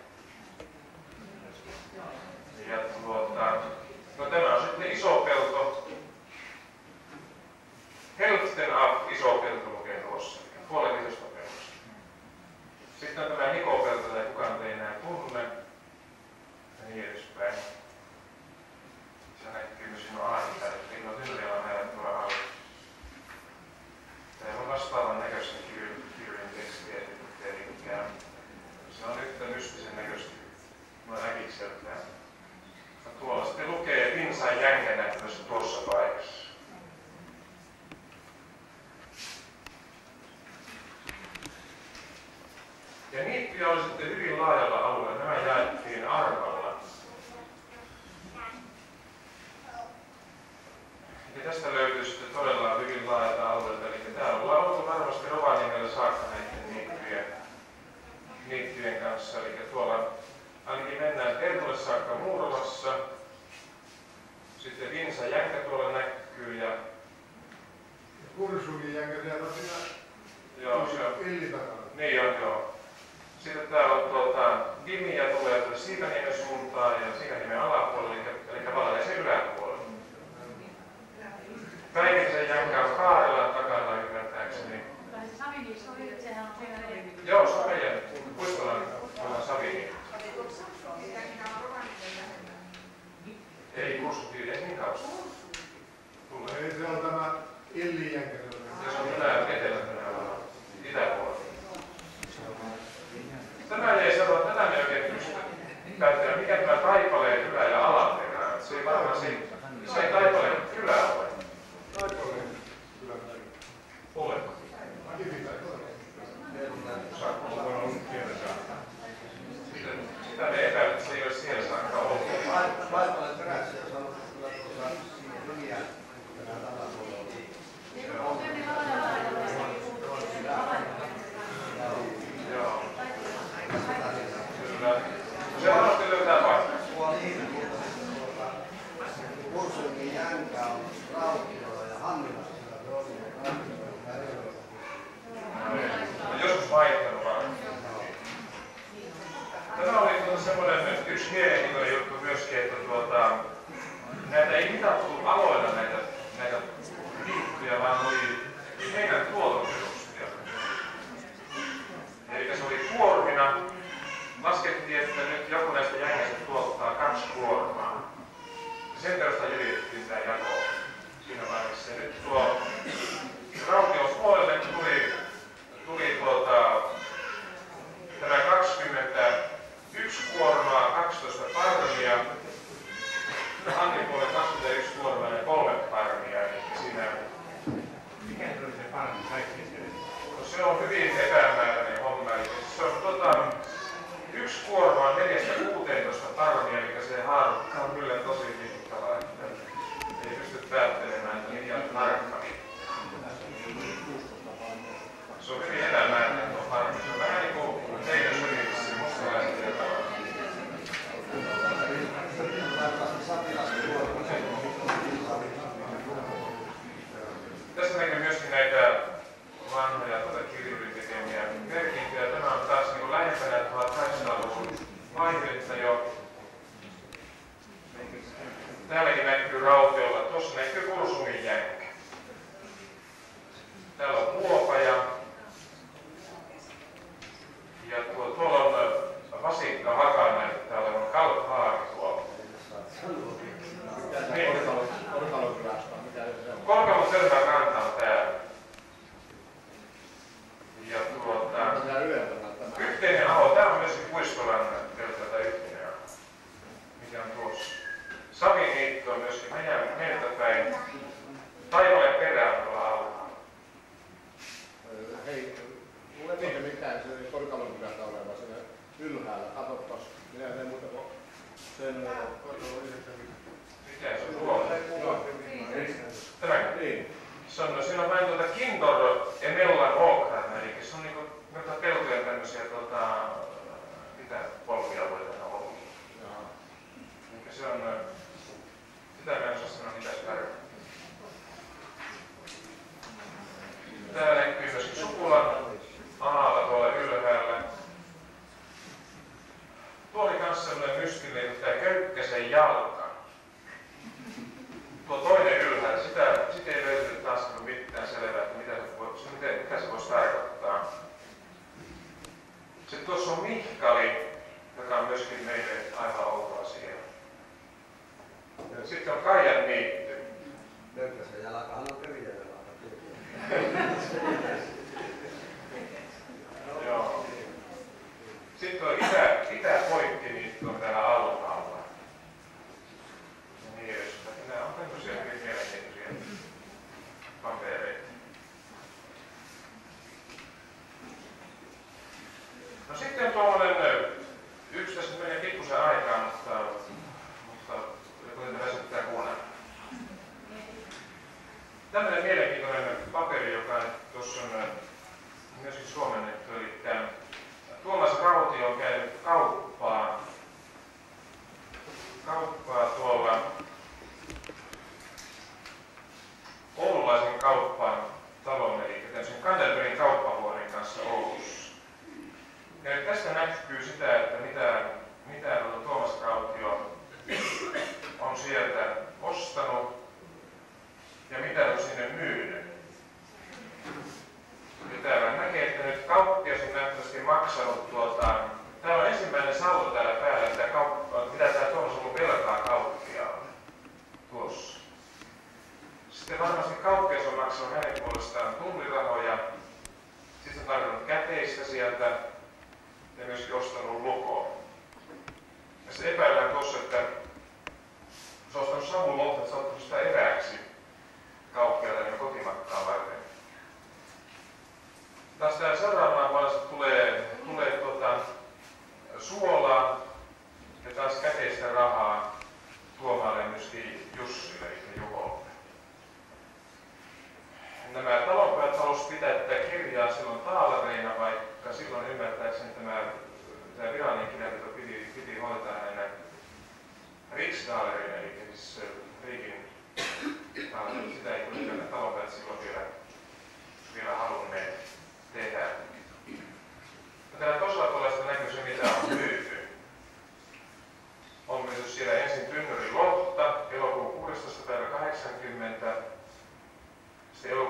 Ja tuota, no tämä on sitten Iso-Pelto. Hälften av Iso-Pelto lukee tuossa, eli puolet isosta peltosta. Sitten on tämä Nikopelto, tai kukaan ei enää tunne, ja niin edespäin. Se näkyy myös sinun aasinpäin, että ei ole tynnyriä on näillä tuolla alla. Täällä on vastaavan näköistä kirjojen tekstiä, eli se on yhtä mystisen näköistä noin äkikseltään. Tuolla sitten lukee Pinsan Jänkä näkyvässä tuossa paikassa. Ja niittyjä oli sitten hyvin laajalla alueella. Nämä jaettiin arvalla. Ja tästä löytyy sitten todella hyvin laajalta alueelta. Eli täällä ollaan oltu varmasti Rovaniemellä saakka näiden niittyjen, niittyjen kanssa. Eli tuolla ainakin mennään Tervolle saakka Muurolassa. Sitten Vinsa Jänkä tuolla näkyy. Ja Kursunkin Jänkä siellä on siinä. Joo, se on. Illitakana. Niin on, joo. Sitten täällä on tuota, Vimiä tulee tuolle Siikaniemen suuntaan ja Siikaniemen alapuolelle, eli, eli tavallaan se yläpuolelle. Päivisen Jänkä on Kaarelan takana ymmärtääkseni. Sehän on siellä. Joo, se on meidän Puistolan Savini. Ei Kursutyyli, ei niin kauan. Ei se on tämä Illi Jänkä. Ja se on tänään etelä tänään itäpuolella. Tämä jäi sanoa, tätä me oikein pysty päättämään, mikä tämä taipaleen ylä- ja alaperä. Se ei varmaan siitä. perustia, vaan oli heidän tuotantoperustia. Eli se oli kuormina. Laskettiin, että nyt joku näistä jängistä tuottaa kaksi kuormaa. Sen perusteella jyvitettiin tämä jako siinä vaiheessa. Ja nyt tuo Raution puolelle tuli, tuli tuota, tämä kaksikymmentäyksi kuormaa, kaksitoista parmia. Annin puolelle kaksikymmentäyksi kuormaa ja kolme parmia. Eli siinä... Mikä se oli se parmi kaikki se? No, se on hyvin epämääräinen homma. Eli se on tota, yksi kuorma on neljästä kuuteentoista parmia, eli se haarukka on kyllä tosi mittava, että ei pysty päättelemään, että mikä on tarkka. Se on hyvin epämääräinen tuo parmi. Se on vähän niin kuin teidän syrjissä mustalaisten ja tavalla. Tässä näkyy myöskin näitä vanhoja tuota kirjurin tekemiä merkintöjä. Tämä on taas niin lähempänä tuhatkahdeksansataaluvun vaihetta jo. Täälläkin näkyy Rautiolla. Tuossa näkyy Kursungin jänkkä. Täällä on Muopaja. Ja tuo, tuolla on Vasikka Haka näyttää olevan Kalkhaari tuolla. Korkeamman Sörmän ranta on täällä. Ja tuota, yhteinen aho, tää on myöskin Puistolannan pelkältä yhteinen aho, mikä on tuossa. Saviniitto on myöskin meiltä päin. Taivaleen perä on tuolla alhaalla. Hei, mulla ei niitä mitään se Korkalon kylästä oleva siinä ylhäällä. Katoppas, minä en muuta kuin sen Korkalon yhdeksänkymmentä. Mikä se on tuolla? Tämäkö? Niin. Se on, siinä on vain tuota Kindor ja Mellan Åkrarna, eli se on niinku noita peltojen tämmöisiä tota, mitä polvialueita ne on ollut. Eli se on, sitä mä en osaa sanoa mitä se tarkoittaa. Täällä näkyy myöskin Sukulan aala tuolla ylhäällä. Tuo oli kans sellainen mystinen, tää Köykkäsen jalka. Tuo toinen ylhäällä, sitä, sitä ei löytynyt taas mitään selvää, että mitä se, voi, mitä, mitä se voisi tarkoittaa. Sitten tuossa on Mihkali, joka on myöskin meille aivan outo asia. Sitten on Kaijan niitty. Köykkäsen jalkahan on Kyrjän jalka. Joo. Sitten on itä, itäpoikki niitty on täällä alhaalla. Ja niin edespäin. Nämä on tämmöisiä hyvin mielenkiintoisia papereita. No sitten on tuollainen, yksi tässä menee pikkusen aikaa, mutta, mutta joku tätä väsyttää kuunnella. Tämmöinen mielenkiintoinen paperi, joka tuossa on myöskin suomennettu, eli Tuomas Rautio on käynyt kauppaa, kauppaa tuolla Oululaisen kauppaan talon, eli tämmöisen Canterburyn kauppavuoren kanssa Oulussa. Ja nyt tästä näkyy sitä, että mitä, mitä Tuomas Rautio on sieltä ostanut ja mitä on sinne myynyt. Ja täällä näkee, että nyt kauppias on nähtävästi maksanut tuota, täällä on ensimmäinen saldo täällä päällä, että kauppa, mitä tää Tuomas on ollut velkaa kauppiaalle tuossa. Sitten varmasti kauppias on maksanut hänen puolestaan tullirahoja, sitten on tarvinnut käteistä sieltä ja myöskin ostanut lukon. Ja sitten epäillään tuossa, että se on ostanut Samu lohta, että se on ottanut sitä erääksi kauppialle niin kotimatkaa varten. Taas täällä seuraavaan vaiheessa tulee, tulee tuota, suolaa ja taas käteistä rahaa Tuomaalle myöskin Jussille eli Juholle. Nämä talonpojat halusivat pitää tätä kirjaa silloin taalareina, vaikka silloin ymmärtääkseni tämä, tämä virallinen kirjanpito piti, piti hoitaa näinä riksdaalereina, eli siis riikin taalareina. Sitä ei kuitenkaan talonpojat silloin vielä, vielä halunneet tehdä. Täällä toisella puolella näkyy se, mitä on myyty. On myyty siellä ensin tynnyri lohta, elokuun kuudestoista päivä kahdeksankymmentä, sitten elokuun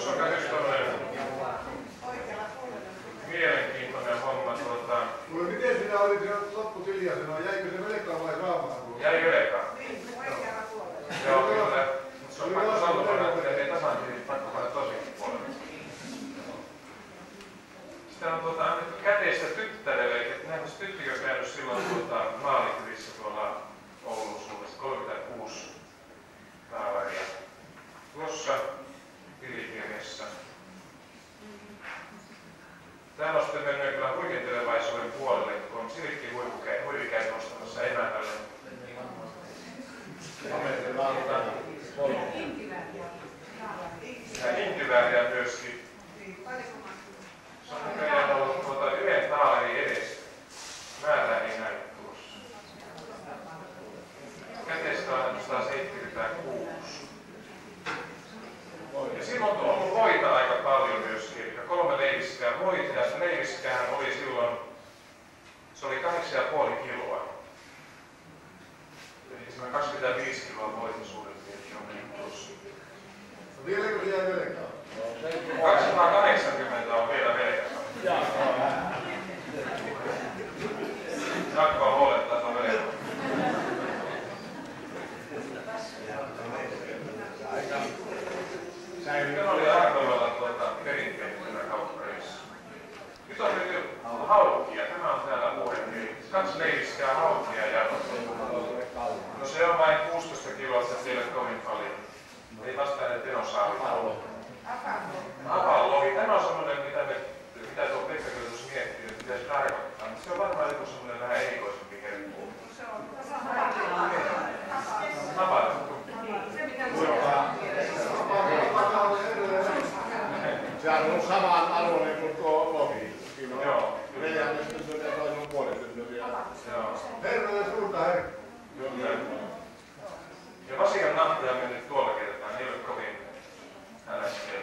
tuossa on yksi tämmöinen Oikealla puolella. mielenkiintoinen homma. Tuota, Kuule, miten sinä olit siinä lopputiliasena? Jäikö se velkaa vai saamaan? jäi velkaa. Niin, oikealla puolella. Joo, kyllä. Mutta se on pakko salvana, että ei tasan, niin pakko panna tosi puolella. Sitten on tuota, annettu käteistä tyttärelle, että nähdään tyttikö käynyt silloin tuota, maalikylissä tuolla Oulun suunnassa, kolmekymmentäkuusi taalaria. Tuossa tilikirjassa. Täällä on sitten mennyt kyllä huikentelevaisuuden puolelle, kun on silkki huivikäin nostamassa emännälle. Ja inkivääriä myöskin. Se on näköjään ollut tuota yhden taalarin edestä. Määrää ei näy tuossa. Käteistä on sata seitsemänkymmentäkuusi. Ja silloin on ollut voita aika paljon myöskin. Eli kolme leiviskää voita. Ja se leiviskäähän oli silloin, se oli kahdeksan pilkku viisi kiloa. Eli semmoinen kaksikymmentäviisi kiloa voita suurin piirtein on mennyt tuossa. Vieläkö se jää velkaa? kaksisataakahdeksankymmentä on vielä velkaa. Jakko huolettaa tuon velkaa. Tämä oli aika tavalla tuota perinteinen tämä kauppareissu. Nyt on nyt haukia. Tämä on täällä uuden. Kaksi leiviskää haukia ja no se on vain kuusitoista kiloa, se ei ole kovin paljon. Ei vastaan ne tenosaalit. Apalogi. Tämä on semmoinen, mitä, me, mitä tuo Pekka kyllä tuossa miettii, että mitä se tarkoittaa. Mutta se on varmaan joku semmoinen vähän erikoisempi herkku. Se on Apalogi. Sehän on ollut samaan alueen kuin tuo lohi. Siinä on Joo. neljännestä syötä toisen puolesta syötä. Joo. Herra ja suurta herra. Ja vasikan nahtoja on mennyt tuolla kertaa, ne ei ole kovin äläskeä.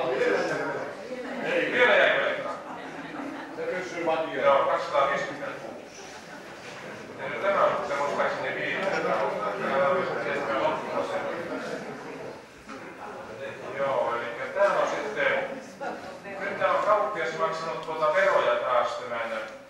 Ei, Vielä jäi velkaa. se pysyy vakioon. Joo, kaksisataaviisikymmentäkuusi. Ja tämä on se muistaakseni viimeinen. Tämä on tietysti loppuvuosien. Joo, eli täällä on sitten, nyt täällä on kauppias maksanut tuota veroja taas tämän,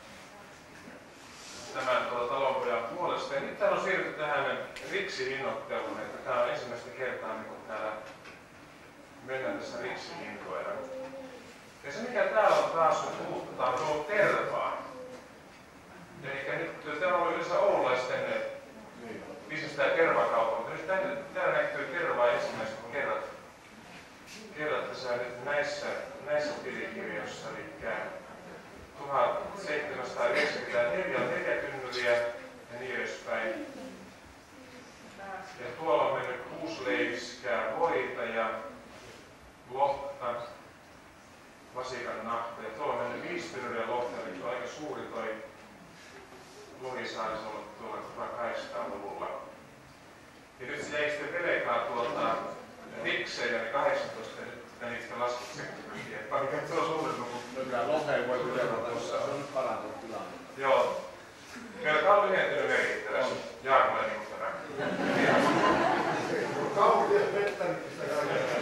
tämän tuota talonpojan puolesta. Ja nyt täällä on siirrytty tähän riksihinnoitteluun, että tää on ensimmäistä kertaa niin kun täällä mennään tässä riksihintoilla. Ja se mikä täällä on taas nyt uutta, on tullut tervaa. Eli nyt täällä on yleensä oululaisten bisnestä ja tervakauppaa, mutta nyt täällä, täällä näkyy tervaa ensimmäistä kerrat. Kerrat tässä nyt näissä, näissä tilikirjoissa, eli tuhatseitsemänsataayhdeksänkymmentäneljä neljä tynnyriä ja niin edespäin. Ja tuolla on mennyt kuusi leiviskää voita ja lohta, vasikan nahta. Ja tuolla on mennyt viisi tynnyriä lohta, eli tuo on aika suuri toi lohisaari, se on ollut tuolla tuhatkahdeksansataaluvulla. Ja nyt se jäi sitten velkaa tuolta riksejä, niin kahdeksantoista, ja nyt pitää niistä laskut sektorisesti. Mikä se on suurin luku? Kyllä loheen voi pitää tuossa, se on nyt parantunut tilanne. Joo. Velka on lyhentynyt merkittävästi. Jaakolle niin kuin tämä. Kauppias pettänyt sitä kaikkea.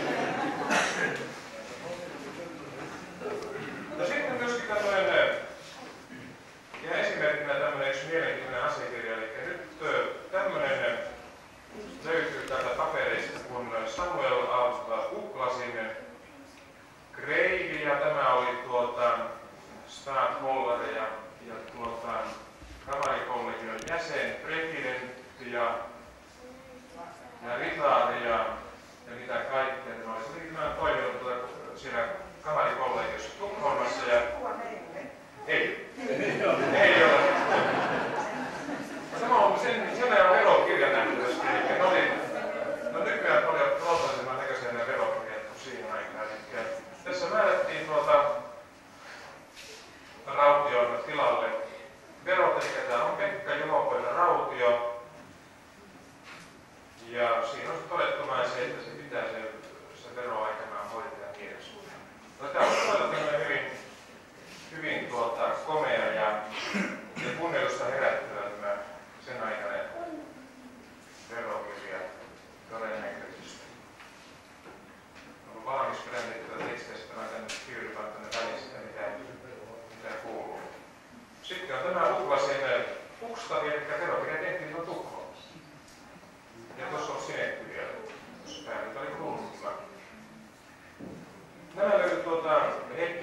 No sitten myöskin tämmöinen, ja esimerkkinä tämmöinen yksi mielenkiintoinen asiakirja, eli nyt tämmöinen löytyy täältä papereista, kun Samuel Uklasin Greivi, ja tämä oli tuota Stadholler ja, ja tuota kamarikollegion jäsen, presidentti ja, ja ritaari ja, ja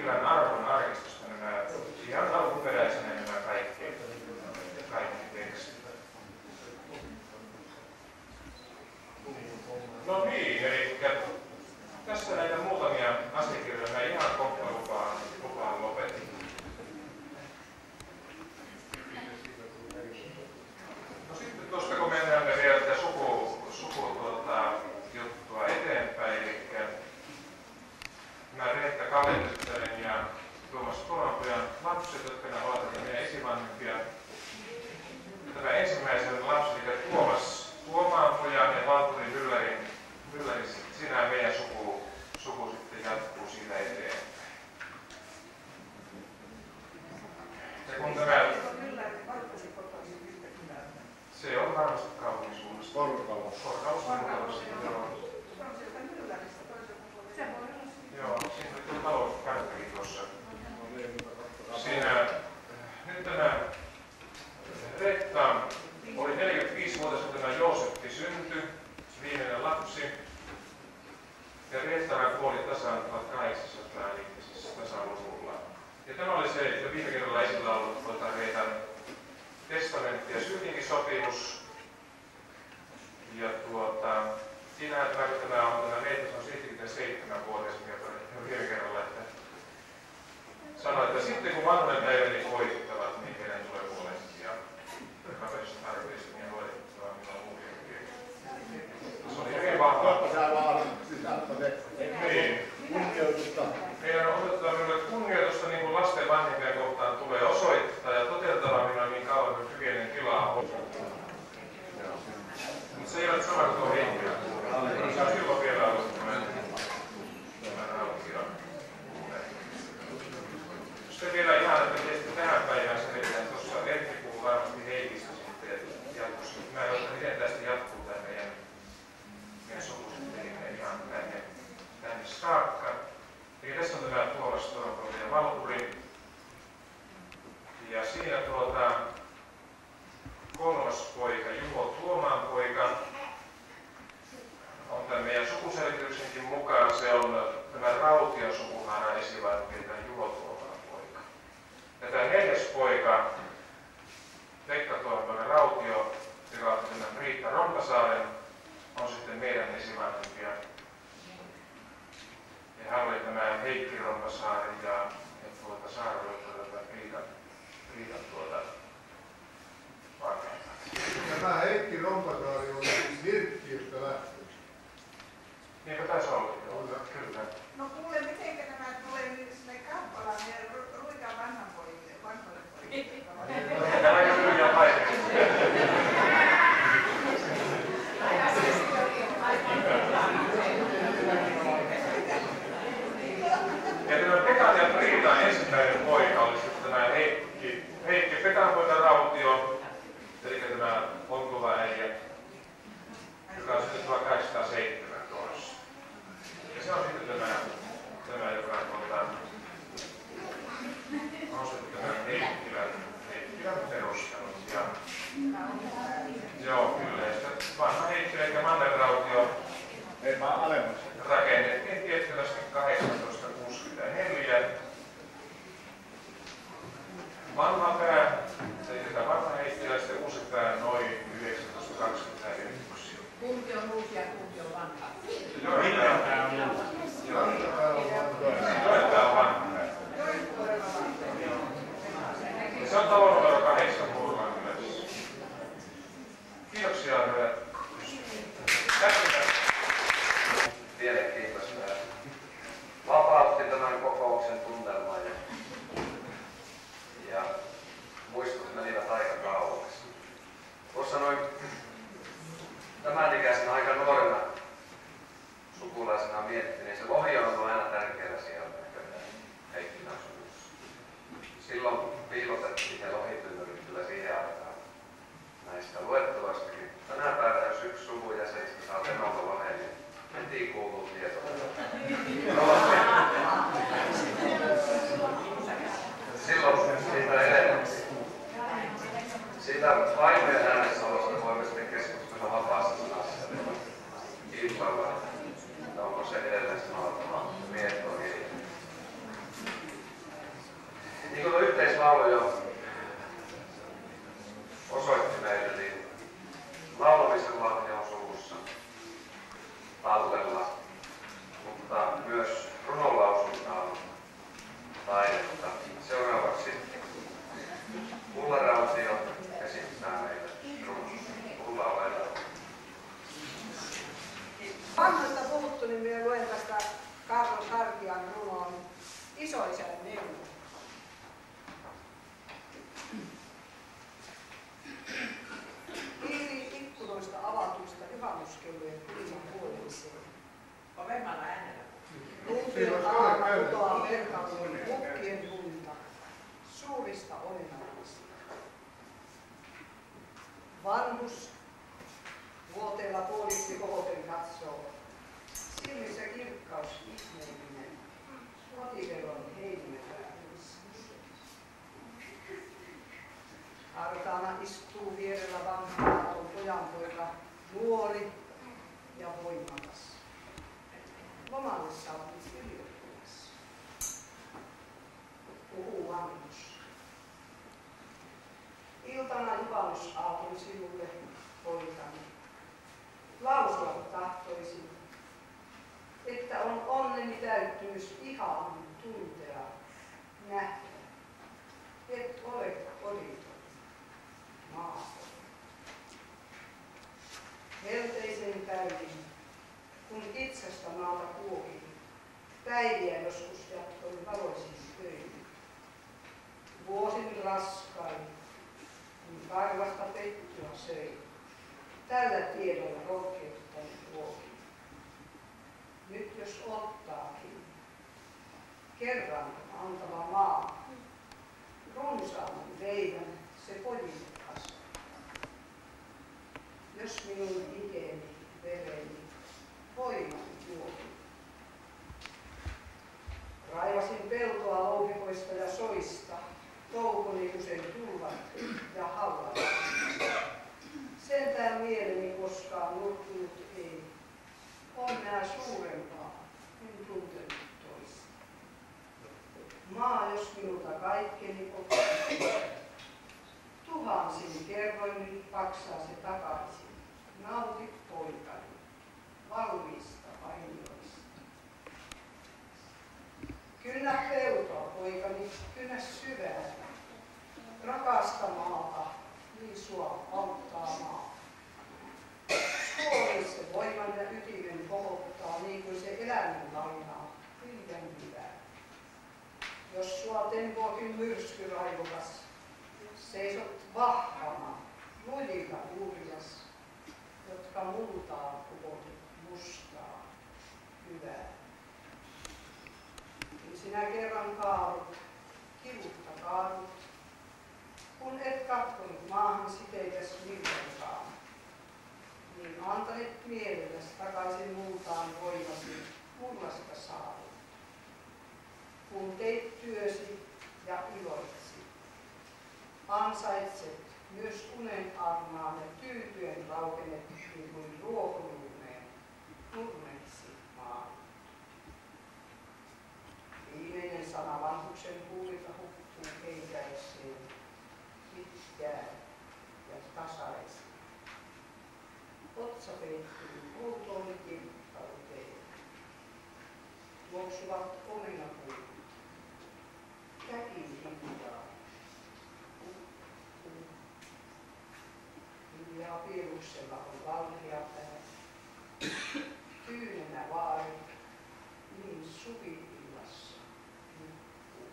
Heikkilän arvon arkistosta nämä ihan alkuperäisenä nämä kaikki, kaikki tekstit. No niin, eli tässä näitä muutamia asiakirjoja mä ihan kohta lupaan, lupaan lopetin. No sitten tuosta kun mennään me vielä tätä suku, suku tuota, juttua eteenpäin, eli mä Reetta Kallityttären ja Tuomas Tuomapojan lapset, jotka ovat meidän esivanhempia. Tämä ensimmäisen lapsi, eli Tuomas Tuomapojan ja Valtteri Myllärin, Myllärin sinä meidän suku, suku sitten jatkuu siitä eteenpäin. Ja kun tämä, se on varmasti kaupungin suunnasta. Korkalla. Korkalla. Joo, siinä oli tuo talouskarttakin tuossa. Siinä, nyt tämä Reetta oli neljäkymmentäviisivuotias, kun tämä Jooseppi syntyi, viimeinen lapsi. Ja Reetta kuoli tasan tuhatkahdeksansataa, eli siis tasaluvulla. Ja tämä oli se, jo viime kerralla esillä ollut tuota Reetan testamentti ja syytinkisopimus. Ja tuota, siinähän tämä, tämä on tämä Reetta on seitsemänkymmentäseitsemänvuotias, mikä oli viime kerralla, että sanoi, että sitten kun vanhuuden päiväni koittavat, niin heidän tulee huolehtia kaverista tarpeista ja hoidettavaa minua muillekin. Se oli hyvin vahva. Niin. Kunnioitusta. Meidän on otettava minulle kunnioitusta niin kuin lasten vanhempien kohtaan tulee osoittaa ja toteutettava minulle niin kauan kuin kykeinen tilaa on. Mutta se ei ole sama kuin tuo Heikkilä. Se on silloin vielä ollut tämä rautio. Sitten vielä ihan, että kesti tähän päivään selitään. Tuossa Erkki puhuu varmasti Heikistä sitten jatkossa. Mä en ole, miten tästä jatkuu tämä meidän, meidän suku sitten ihan tänne, tänne saakka. Eli tässä on tämä Tuomas Tuomapoja ja Valtteri. Ja siinä tuota kolmas poika, Juho Tuomaan poika, on tämän meidän sukuselityksenkin mukaan, se on tämä Raution sukuhaaran esivanhempi, tämä Juho Tuomaan poika. Ja tämä neljäs poika, Pekka Tuomapojan Rautio, joka on tämä Riitta Rompasaaren, on sitten meidän esivanhempia. Ja hän oli tämä Heikki Rompasaari ja, ja tuota Saara oli tuota Riitan, Riitan tuota vanhemmat. Tämä Heikki Rompasaari on siis Virkkiöstä lähtöisin. Niinpä taisi olla, joo, kyllä. No kuule, mitenkä nämä tulee nyt sinne Kamppalaan ja Ruikan vanhan pojille, vanhoille pojille? Tämä on kyllä liian vaikeaa. Ja tämä Pekan ja Riitan ensimmäinen poika oli sitten tämä Heikki, Heikki Pekan poika Rautio, eli tämä Ontuva äijä, joka on sitten tuhatkahdeksansataaseitsemäntoista. Ja se on sitten tämä, tämä joka on, on sitten tämä Heikkilän, Heikkilän perustanut. Ja, joo, kyllä. Ja sitten vanha Heikkilä ja Manner Rautio Ei vaan alemmas. rakennettiin tiettävästi tuhatkahdeksansataakuusikymmentäneljä. isoisän neuvo. Hiili ikkunoista avatuista juhannuskellojen kuivan huoneeseen. Kovemmalla äänellä. Lumpien alaa putoaa merkallinen mukkien lunta suurista olennaisista. Vanhus vuoteella puoliksi kohoten katsoo. Silmissä kirkkaus ihmeellinen. Kotiveron heinävääryys. Artaana istuu vierellä vanhaa on pojanpoika, nuori ja voimakas. Lomalle saapui ylioppilas. Puhuu vanhus. Iltana juhannusaaton sinulle, poikani. Lausua tahtoisin, että on onneni täyttymys ihan tuntea, nähdä. Et ole koditon, maaton. Helteisen päivin, kun itsestä maata kuokin, päiviä joskus jatkoin valoisin töihin. Vuosin raskain, kun karvasta pettyä söin. Tällä tiedolla rohkeuttani ruokin. Nyt jos ottaakin, kerran antava maa, runsaamman leivän se pojille kasvaa. Jos minun ikeni, vereni, voimani juokin. Raivasin peltoa louhikoista ja soista, toukoni usein tulvat ja hallat. Sentään mieleni koskaan nurkkunut ei. Onnea suurempaa, en tuntenut toista. Maa, jos minulta kaikkeni ottaisi, tuhansin kerroin maksaa se takaisin. Nauti poikani, valmiista vainioista. Kynnä peltoa, poikani, kynnä syvää. Rakasta maata, niin sua auttaa maa. Suoli se voiman ja ytimen kohottaa, niin kuin se elämän lainaa, hiljan hyvää. Jos sua tempoakin myrsky raivokas, seisot vahvana, lujilla urjas, jotka multaa kuvotit mustaa, hyvää. Kun sinä kerran kaadut, kivutta kaadut, kun et katkonut maahan siteitäs milloinkaan, niin antanit mielelläs takaisin multaan voimasi, mullasta saadut. Kun teit työsi ja iloitsi, ansaitset myös unen armaan ja tyytyen raukenet niin kuin ruohonurmeen, nurmeksi maan. Viimeinen sana vanhuksen huulilta hukkuu heikäiseen, pitkään ja tasaisin. Otsa peittyy outoon kirkkauteen. Tuoksuvat omenapuut. Käkin hiljaa. Hiljaa piiruksella on valhea pää. Tyynenä vaari, niin suvi-illassa nukkuu.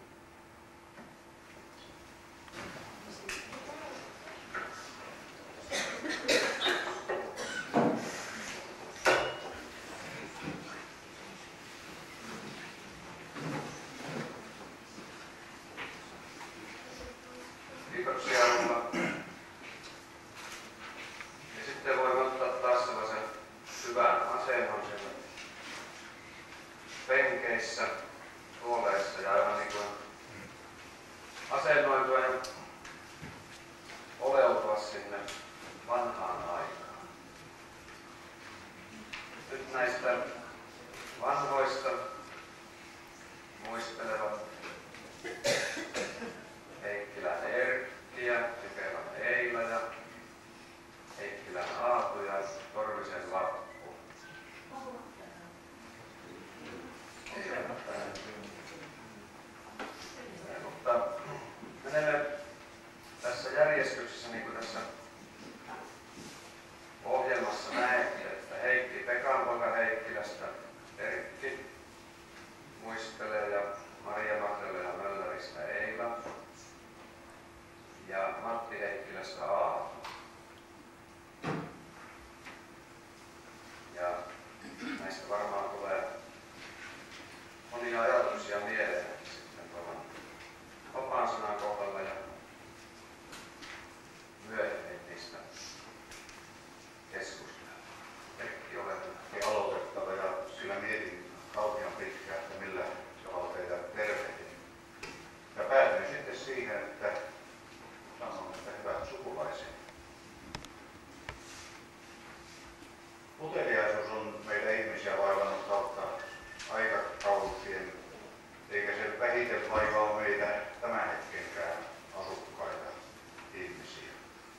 Kiitoksia Ulla. Ja sitten voimme ottaa taas sellaisen hyvän asennon siellä penkeissä, tuoleissa ja aivan niin kuin asennoitua ja oleutua sinne vanhaan aikaan. Nyt näistä vanhoista muistelevat Heikkilän Erkkiä, Sipelan Eila ja Heikkilän Aatu ja Torvisen Lappu. Mutta menemme ajatuksia mieleen sitten tuolla vapaan sanan kohdalla ja myöhemmin niistä keskustella. Kaikki olen aloitettava ja sillä mietin kauhean pitkään, että millä tavalla teitä tervehdin. Ja päätyin sitten siihen, että sanon, että hyvät sukulaiseni. Uteliaisuus on meitä ihmisiä vaivannut kautta aikakausien, eikä se vähiten vaivaa meitä tämän hetkenkään asukkaita ihmisiä.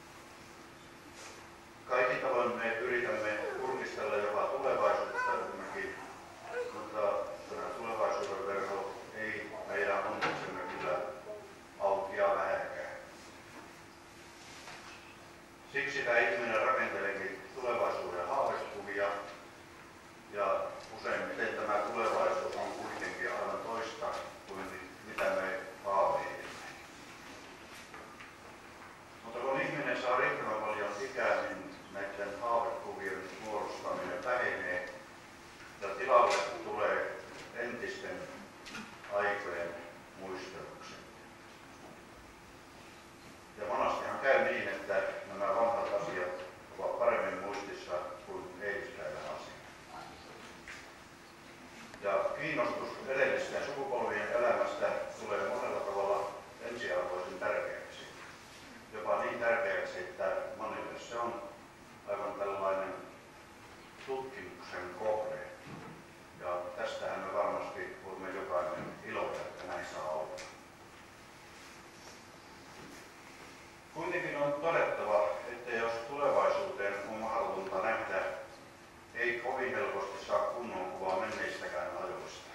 Kaikin tavoin me yritämme kurkistella jopa tulevaisuutta, mutta tämä tulevaisuuden verho ei meidän onneksemme kyllä aukea vähänkään. Siksi tämä ihminen rakenteleekin tulevaisuuden haavekuvia, ja useimmiten tämä tulevaisuus on kuitenkin aivan toista kuin mitä me haaveilimme. Mutta kun ihminen saa riittävän paljon ikää, niin näiden haavekuvien muodostaminen vähenee ja tilalle tulee entisten aikojen muistelukset. Ja monastihan käy niin, että nämä vanhat asiat ovat paremmin muistissa kuin eilispäivän asiat. Ja kiinnostus edellisten sukupolvien elämästä tulee monella tavalla ensiarvoisen tärkeäksi. Jopa niin tärkeäksi, että monille se on aivan tällainen tutkimuksen kohde. Ja tästähän me varmasti voimme jokainen iloita, että näin saa olla. Kuitenkin on todettava, että jos tulevaisuuteen on mahdollista nähdä, ei kovin helposti saa kunnon kuvaa menneistäkään ajoista.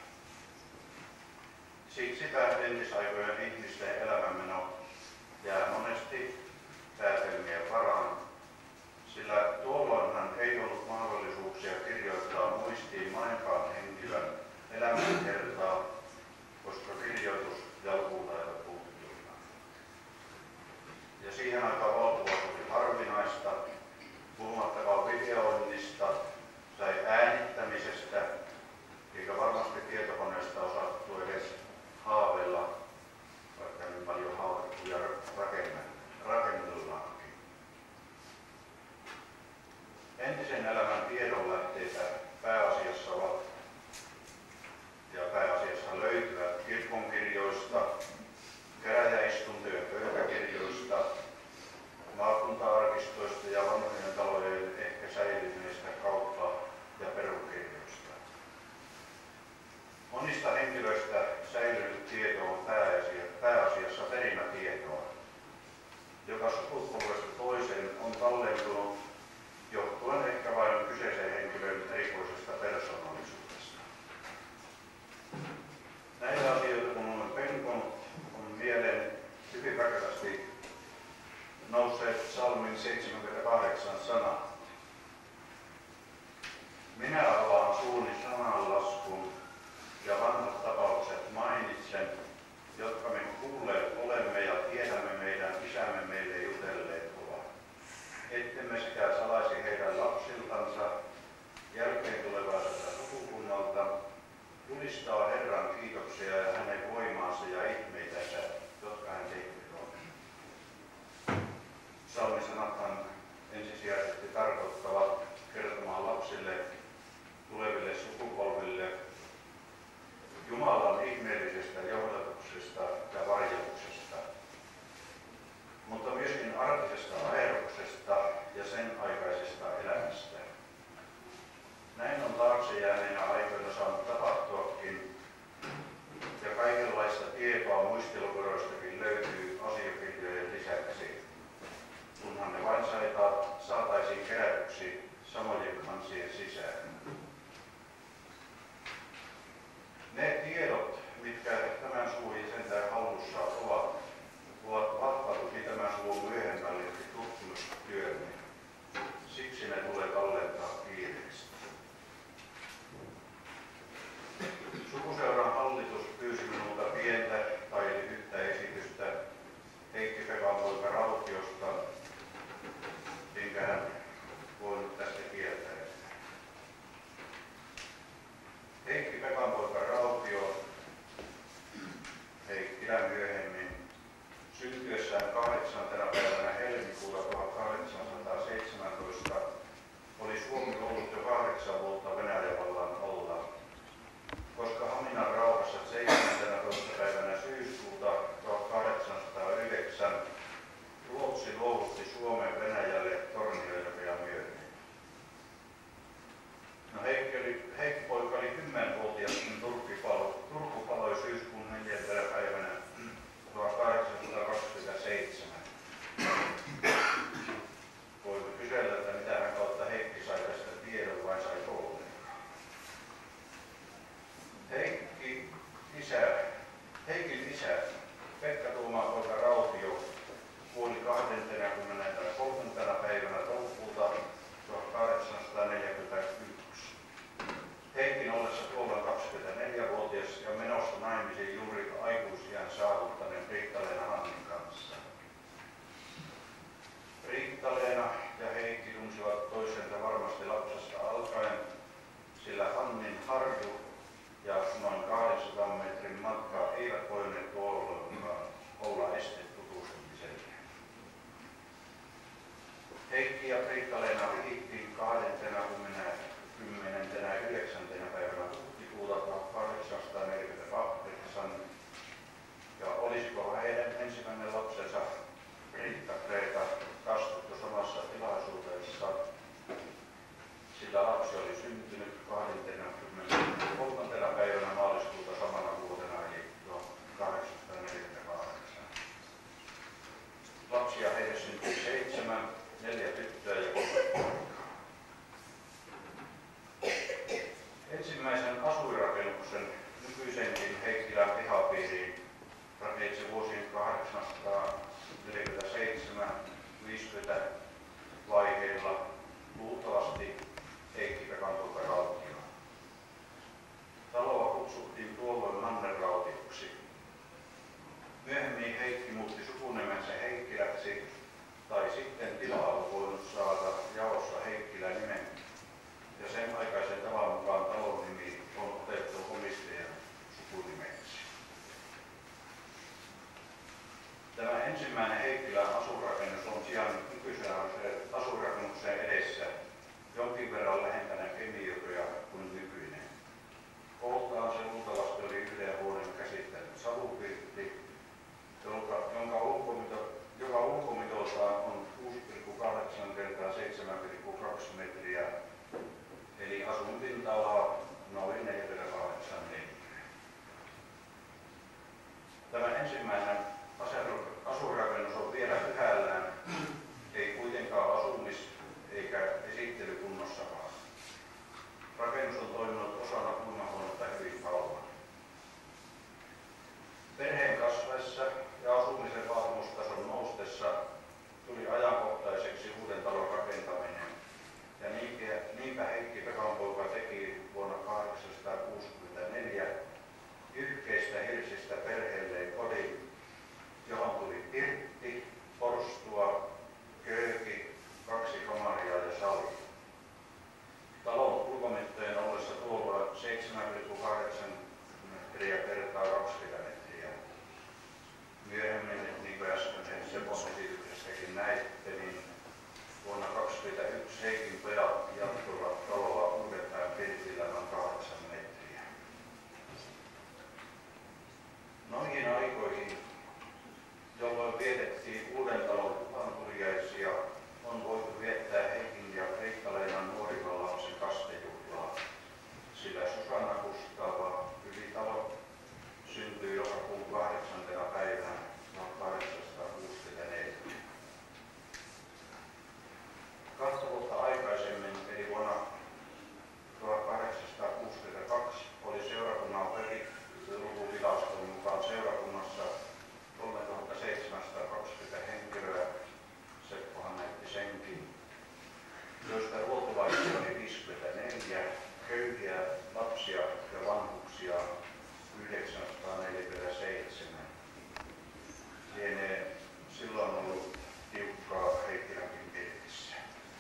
Siksipä entisaikojen ihmisten elämänmeno jää monesti päätelmien varaan, sillä tuolloinhan ei ollut mahdollisuuksia kirjoittaa muistiin monenkaan henkilön elämänkertaa, koska kirjoitus ja lukutaito puuttuivat. Ja siihen aikaan valokuva oli harvinaista, puhumattakaan videoinnista tai äänittämisestä, eikä varmasti tietokoneesta osattu edes haaveilla, vaikka niin paljon haaveiltuja rakennellaankin. Entisen elämän tiedonlähteitä pääasiassa ovat ja pääasiassa löytyvät kirkonkirjoista, käräjäistuntojen pöytäkirjoista, maakunta-arkistoista ja vanhojen talojen ehkä säilyneistä kauppa- ja perukirjoista. Monista henkilöistä säilynyt tieto on pääasiassa perimätietoa, joka sukupolvesta toiseen on tallentunut johtuen ehkä vain kyseisen henkilön erikoisesta persoonallisuudesta. Näitä asioita kun olen penkonut, on mieleen hyvin väkevästi nousseet psalmin seitsemänkymmentäkahdeksan sanat. Minä avaan suuni sananlaskun ja vanhat tapaukset mainitsen, jotka me kuulleet olemme ja tiedämme meidän isämme meille jutelleet ovat. Ettemme sekä salaisi heidän lapsiltansa, jälkeen tulevaiselta sukukunnalta, julistaa Herran kiitoksia ja hänen voimaansa ja ihmeitänsä, jotka hän tehnyt on. Psalmisanathan ensisijaisesti tarkoittavat kertomaan lapsille, tuleville sukupolville Jumalan ihmeellisestä johdatuksesta ja varjeluksesta, mutta myöskin arkisesta aeruksesta ja sen aikaisesta elämästä. Näin on taakse jääneinä aikoina saanut tapahtuakin, ja kaikenlaista tietoa muistilukuroistakin löytyy asiakirjojen lisäksi, kunhan ne vain saataisiin kerätyksi samojen kansien sisään. Ne tiedot, ensimmäinen Heikkilän asuinrakennus on sijainnut nykyisen asuinrakennuksen edessä jonkin verran lähempänä Kemijokea kuin nykyinen. Kooltaan se luultavasti oli yhden huoneen käsittänyt savupirtti, jonka, jonka ulkomito, joka ulkomitoltaan on kuusi pilkku kahdeksan kertaa seitsemän pilkku kaksi metriä, eli asuinpinta-alaa noin neljäkymmentäkahdeksan metriä. Tämä ensimmäinen asuinrakennus on vielä pyhällään, ei kuitenkaan asumis- eikä esittelykunnossakaan. Rakennus on toiminut osana kunnanhuonetta hyvin kauan. Perheen kasvaessa ja asumisen vaatimustason noustessa tuli ajankohtaiseksi uuden talon rakentaminen, ja niinpä Heikki Pekanpoika teki vuonna tuhatyhdeksänsataakuusikymmentäneljä yhteistä hirsistä perheelleen kodin, johon tuli pirtti, porstua, kööki, kaksi kamaria ja sali. Talon ulkomittojen ollessa tuolla seitsemän pilkku kahdeksan metriä kertaa kaksikymmentä metriä. Myöhemmin, niin kuin äsken Sepon esityksessäkin näitte, niin vuonna tuhatyhdeksänsataakaksikymmentäyksi Heikin pojat jatkoivat taloa uudestaan pirtillä noin kahdeksan metriä. Noihin aikoihin, jolloin vietettiin uuden talon anturiaisia, on voitu viettää Heikin ja Riikka-Leenan nuorimman lapsen kastejuhlaa, sillä Susanna Kustava Ylitalo syntyi lokakuun kahdeksantena päivänä tuhatkahdeksansataakuusikymmentäneljä. Kahta vuotta aikaisemmin, eli vuonna tuhatkahdeksansataakuusikymmentäkaksi, oli seurakunnan periluvutilaston mukaan seurakunnassa kolmetuhattaseitsemänsataakaksikymmentä henkilöä, Seppohan näytti senkin, joista ruotulaisia oli viisikymmentäneljä, köyhiä lapsia ja vanhuksia yhdeksänsataaneljäkymmentäseitsemän. Lienee silloin ollut tiukkaa Heikkilänkin pirtissä.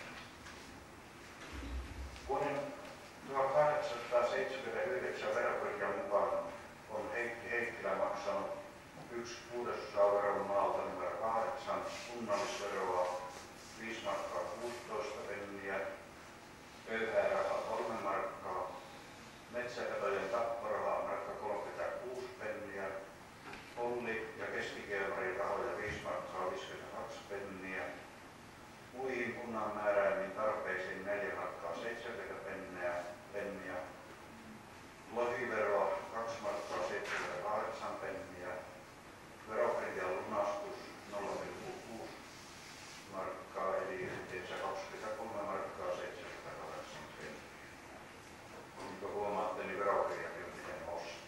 Vuoden tuhatkahdeksansataaseitsemänkymmentäyhdeksän verokirjan mukaan on Heikki Heikkilä maksanut yksi kuudesosaa veron maalta numero kahdeksan, kunnallisveroa viisi markkaa kuusitoista penniä, köyhää rahaa kolme markkaa, metsäkatojen tapporahaa markka kolmekymmentäkuusi penniä, polli- ja keskikeumarin rahoja viisi markkaa viisikymmentäkaksi penniä, muihin kunnan määräämiin tarpeisiin neljä markkaa seitsemänkymmentä penniä, penniä lohiveroa kaksi markkaa seitsemänkymmentäkahdeksan penniä, verokirjan lunastus nolla pilkku kuusi markkaa eli yhteensä kaksikymmentäkolme markkaa seitsemänkymmentäkahdeksan penniä. Niin kuin huomaatte, niin verokirjakin on miten ostaa.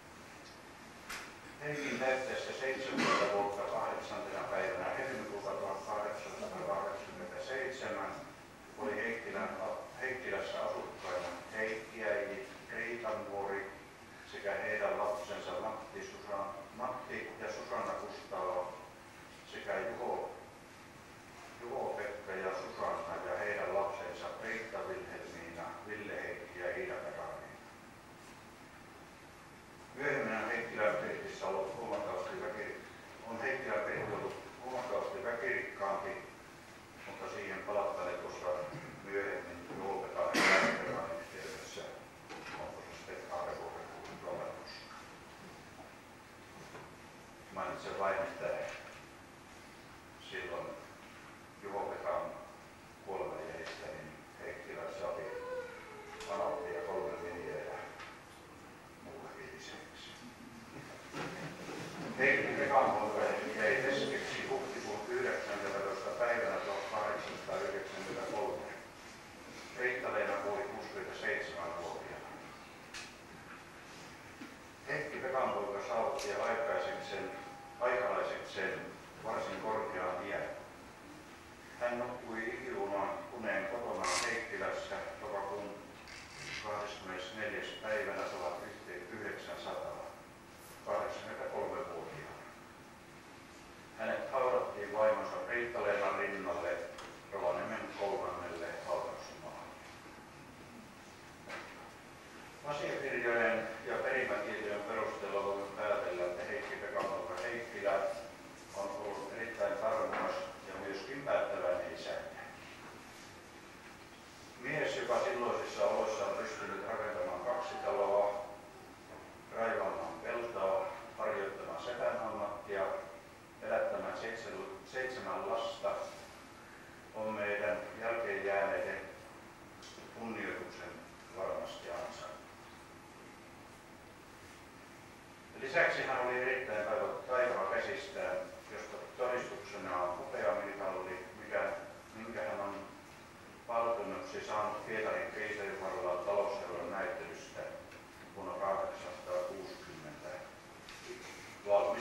Heikin täyttäessä seitsemänkymmentä vuotta kahdeksantena päivänä helmikuuta tuhatkahdeksansataakahdeksankymmentäseitsemän oli Heikkilän, Heikkilässä asukkaina Heikkiäiti, Riitanvuori sekä heidän lapsensa Matti, Susan, Matti ja Susanna Kustava sekä Juho, Juho Pekka ja Susanna ja heidän lapsensa Riitta Vilhelmiina, Ville Heikki ja Iida Karamiina. Myöhemmin on Heikkilän pirtissä ollut huomattavasti väki, on Heikkilän pirtti ollut huomattavasti väkirikkaampi, mutta siihen palattaneen tuossa myöhemmin luotetaan Heikkilän yhteydessä. Onko se sitten kahden vuoden tulevaisuus? Mainitsen vain, että silloin Juho-Pekan kuoleman jäljistä niin Heikkilä sai anoppia kolme miniä ja muullakin lisäksi. Heikki Pekanpoika jäi keskeksi huhtikuun yhdeksästoista päivänä tuhatkahdeksansataayhdeksänkymmentäkolme. Riitta-Leena kuoli kuusikymmentäseitsemänvuotiaana. Heikki Pekanpoika saavutti aikaisekseen, aikalaisekseen varsin korkean iän. Hän nukkui ikiuneen kotonaan Heikkilässä lokakuun kahdeskymmenesneljäs päivänä tuhatyhdeksänsataa, kahdeksankymmentäkolmevuotiaana.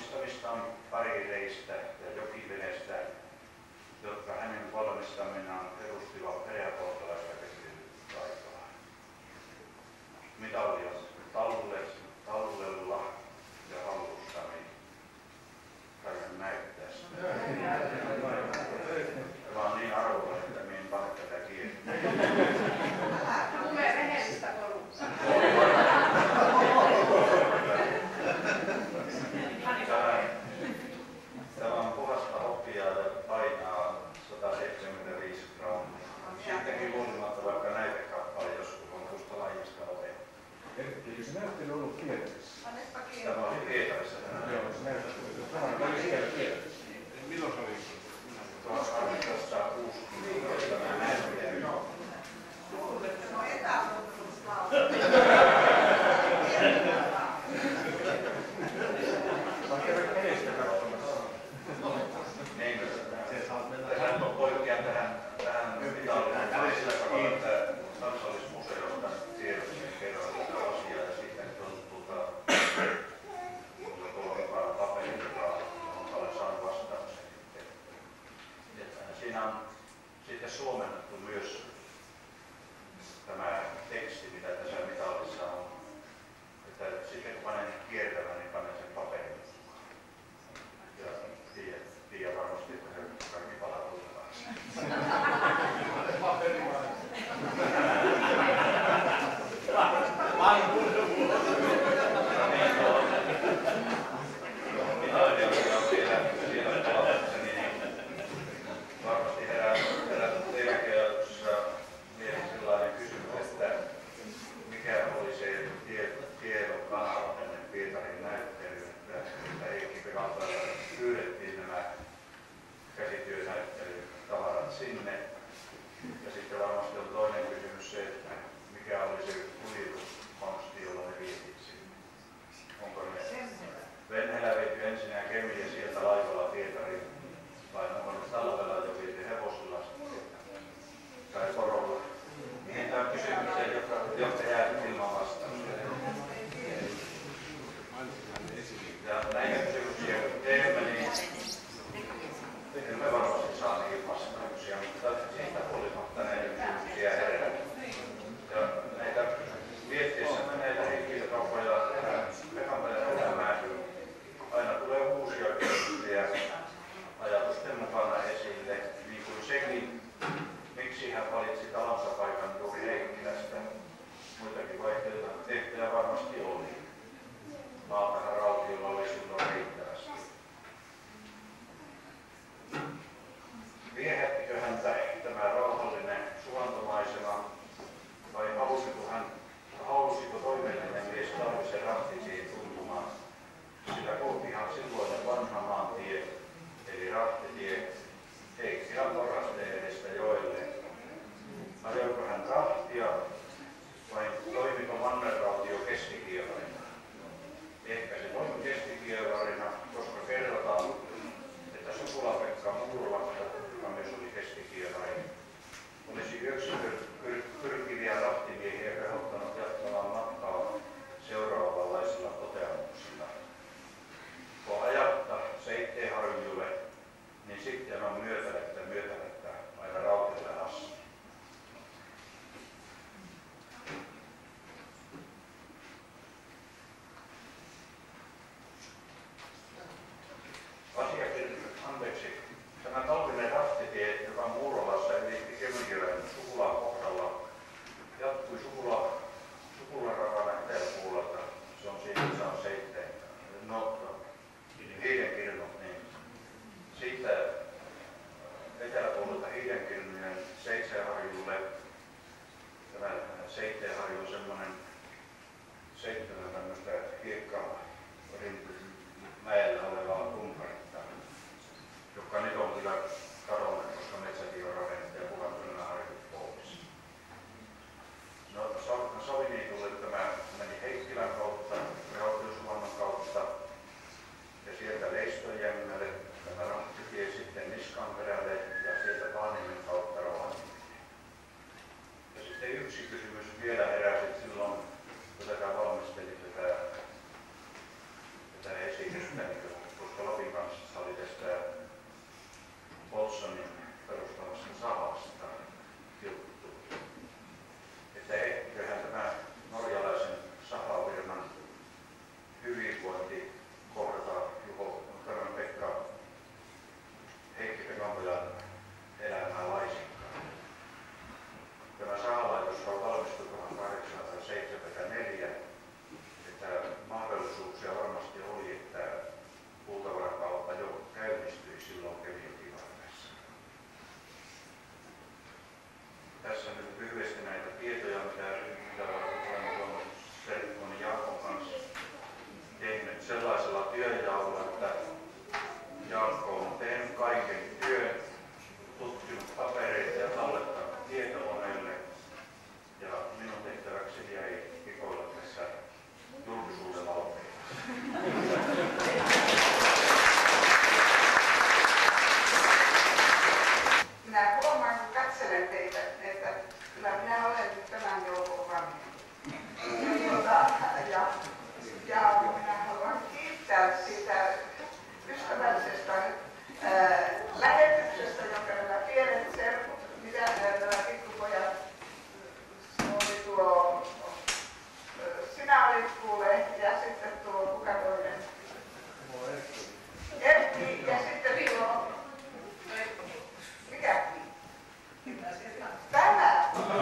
valmistamista on pari reistä ja jokivenestä, jotka hänen valmistaminaan perustivat peräpohjalaista käsitystaitoa. Mitalia tallella ja hallussani taidan näyttää sitä. Tämä on niin arvokas, että minä en pane tätä kiinni. Tulee rehellistä porukkaa. Tämä on puhasta hoppia ja painaa sata seitsemänkymmentäviisi grammia. Sittenkin huolimatta vaikka näytekappale joskus on tuosta lajista otettu. Eikö se näyttely ollut Pietarissa? Tämä oli Pietarissa. Joo, se näyttely. Tämä oli siellä Pietarissa. Milloin se oli? tuhatkahdeksansataakuusikymmentä tämä näyttely. Luulen, että ne on etämuuttumislauta. Vaan kerran kenestä katsomassa. Niin, tähän on poikkeaa tähän, tähän mitallinen sillä tavalla, että Kansallismuseosta tiedoksi kerroin tätä asiaa ja sitten on tuota, tuolla mukana paperi, joka olen saanut vastauksen. Siinä on sitten suomennettu myös tämä teksti, mitä tässä mitallissa on. Että sitten kun panen kiertämään, niin panen sen paperin. Ja tiedän, tiedän varmasti, että se kaikki palaa tulevaksi. Varmasti herää teidän käytössä mieli sellainen kysymys, että mikä oli se tiedon kanava tänne Pietarin näyttelyyn, että Heikki Pekantaalla pyydettiin nämä käsityönäyttelytavarat sinne. Ja sitten varmasti on toinen kysymys se, että mikä oli se kuljetuskonsti, jolla ne vietiin sinne. Onko ne Venhelä viety ensinnä Kemiin ja sieltä laivalla Pietariin, vai onko ne talvella jo viety hevosilla tai porolla? Mihin tämä on kysymykseen, joka jää ilman vastauksia. Ja näitä kysymyksiä kun teemme, niin emme varmasti saa niihin vastauksia, mutta siitä huolimatta näitä kysymyksiä herää. Ja näitä miettiessä näitä henkilökauppoja Pekanpäällä elämään, aina tulee uusia kysymyksiä ajatusten mukana esille, niin kuin sekin, miksi hän valitsi talonsa paikan juuri Heikkilästä. Muitakin vaihtoehtoja varmasti oli. Maatahan rautiolla oli silloin riittävästi. Viehättikö häntä tämä rauhallinen suvantomaisema vai halusiko, hän, halusiko toimellinen mies Talvisen rahtitien tuntumaan? Sillä kulkihan silloinen vanha maantie, eli rahtitie, Heikkilän porrasteen edestä joelle. Ajoiko hän rahtia vai toimiko mannerrautio keskikievarina? Ehkä se toimi keskikievarina, koska kerrotaan, että Sukula-Pekka Muurlakka, joka myös oli keskikievari, olisi yöksi pyrkiviä rahtimiehiä kehottanut jatkamaan matkaa seuraavanlaisilla toteamuksilla. Kun ajatta Seitteenharjulle, niin sitten on myötälettä myötälettä aina Rautialle asti. Asiakin, anteeksi, tämä talvinen rahtitie, joka Muurolassa ylitti Kemijärven Sukulaan kohdalla, jatkui Sukula, Sukularakan eteläpuolelta. Se on siinä, se on Seitteen. No, Hiidenkirnut, niin siitä eteläpuolelta Hiidenkirnujen Seitseenharjulle. Tämä Seitteenharju on semmoinen seitsemän tämmöistä hiekkaa mäellä olevaa kumparetta, joka nyt on kyllä kadonnut, koska metsäkin on rakennettu ja kuvattu nämä harjut pois. No, Saviniitulle tämä meni Heikkilän kautta, Rautiosuvannon kautta ja sieltä Leistonjängälle tämä rahtitie sitten Niskanperälle ja sieltä Vaanimen kautta Rovaniemelle. Ja sitten yksi kysymys vielä heräsi silloin, kun tätä valmistelin tätä, tätä esitystä, niin kun siitä ystävällisestä ää, lähetyksestä, jonka nämä pienet serkut, mitä nämä pikkupojat, se oli tuo, sinä olit kuule, ja sitten tuo, kuka toinen? Erkki, ja sitten tuo, mikä? Tämä!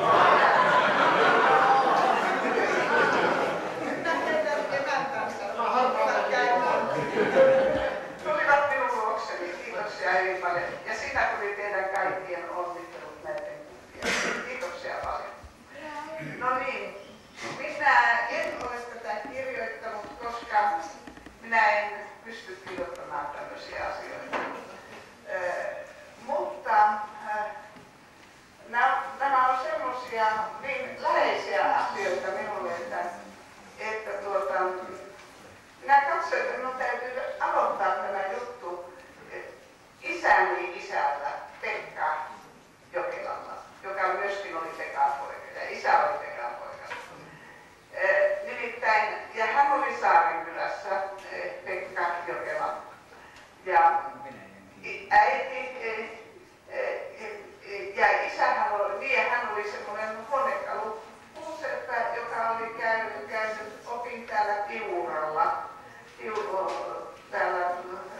Tulivat minun luokseni, kiitoksia hyvin paljon. Ja siinä tuli teidän kaikkien onnittelut näiden kuppien. Kiitoksia paljon. No niin, minä en ole tätä kirjoittanut, koska minä en pysty kirjoittamaan tämmöisiä asioita. Äh, mutta äh, nämä, nämä on semmoisia niin läheisiä asioita minulle, että, että tuota, minä katsoin, että minun täytyy aloittaa tämä juttu isäni isällä, Pekka Jokelalla, joka myöskin oli Pekan poika, ja isä oli Pekan poika. Nimittäin, ja hän oli Saarenkylässä, Pekka Jokela, ja äiti, ja isähän oli, niin hän oli semmoinen huonekalu puuseppä, joka oli käynyt, käynyt opin täällä Tiuralla, täällä,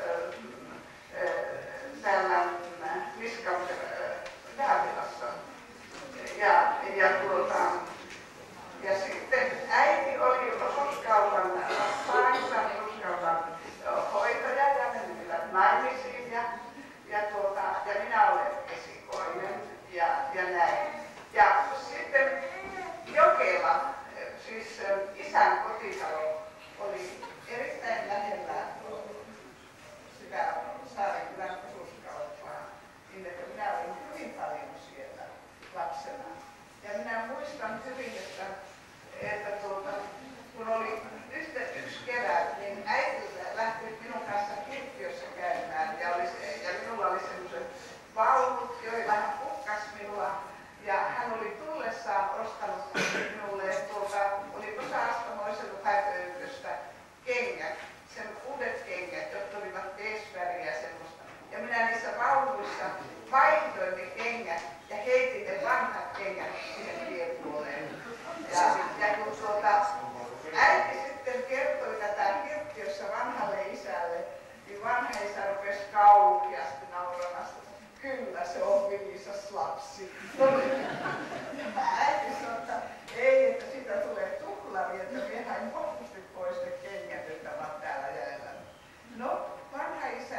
täällä Niskan Daavilassa. Ja, ja, tuota, ja sitten äiti oli osuuskaupan, Saarisan osuuskaupan hoitaja ja menivät naimisiin ja, ja, tuota, ja minä olen esikoinen ja, ja näin. Ja sitten Jokela, siis isän kotitalo, oli erittäin lähellä sitä Saarenkylän osuuskauppaa, niin että minä olin hyvin paljon siellä lapsena. Ja minä muistan hyvin, että, että tuota, kun oli yhtä yksi kevät, niin äiti lähti minun kanssa kirkkossa käymään ja, oli, ja minulla oli sellaiset vaunut, joilla hän pukkas minua. Ja hän oli tullessaan ostanut minulle tuolta, oliko Saastamoiselta Päiväykköstä kengät, sen uudet kengät, jotka olivat teesväriä semmoista. Ja minä niissä vaunuissa vaihdoin ne kengät ja heitin ne vanhat kengät siihen tiepuoleen. Ja, ja kun tuota, äiti sitten kertoi tätä kirkkossa vanhalle isälle, niin vanha isä rupesi kauheasti nauramasta. Kyllä se on viisas lapsi. Ja äiti sanoi, että ei, että siitä tulee tuhlavi, että viedään helposti pois ne kengät, jotka ovat täällä jäällä. No, vanha isä,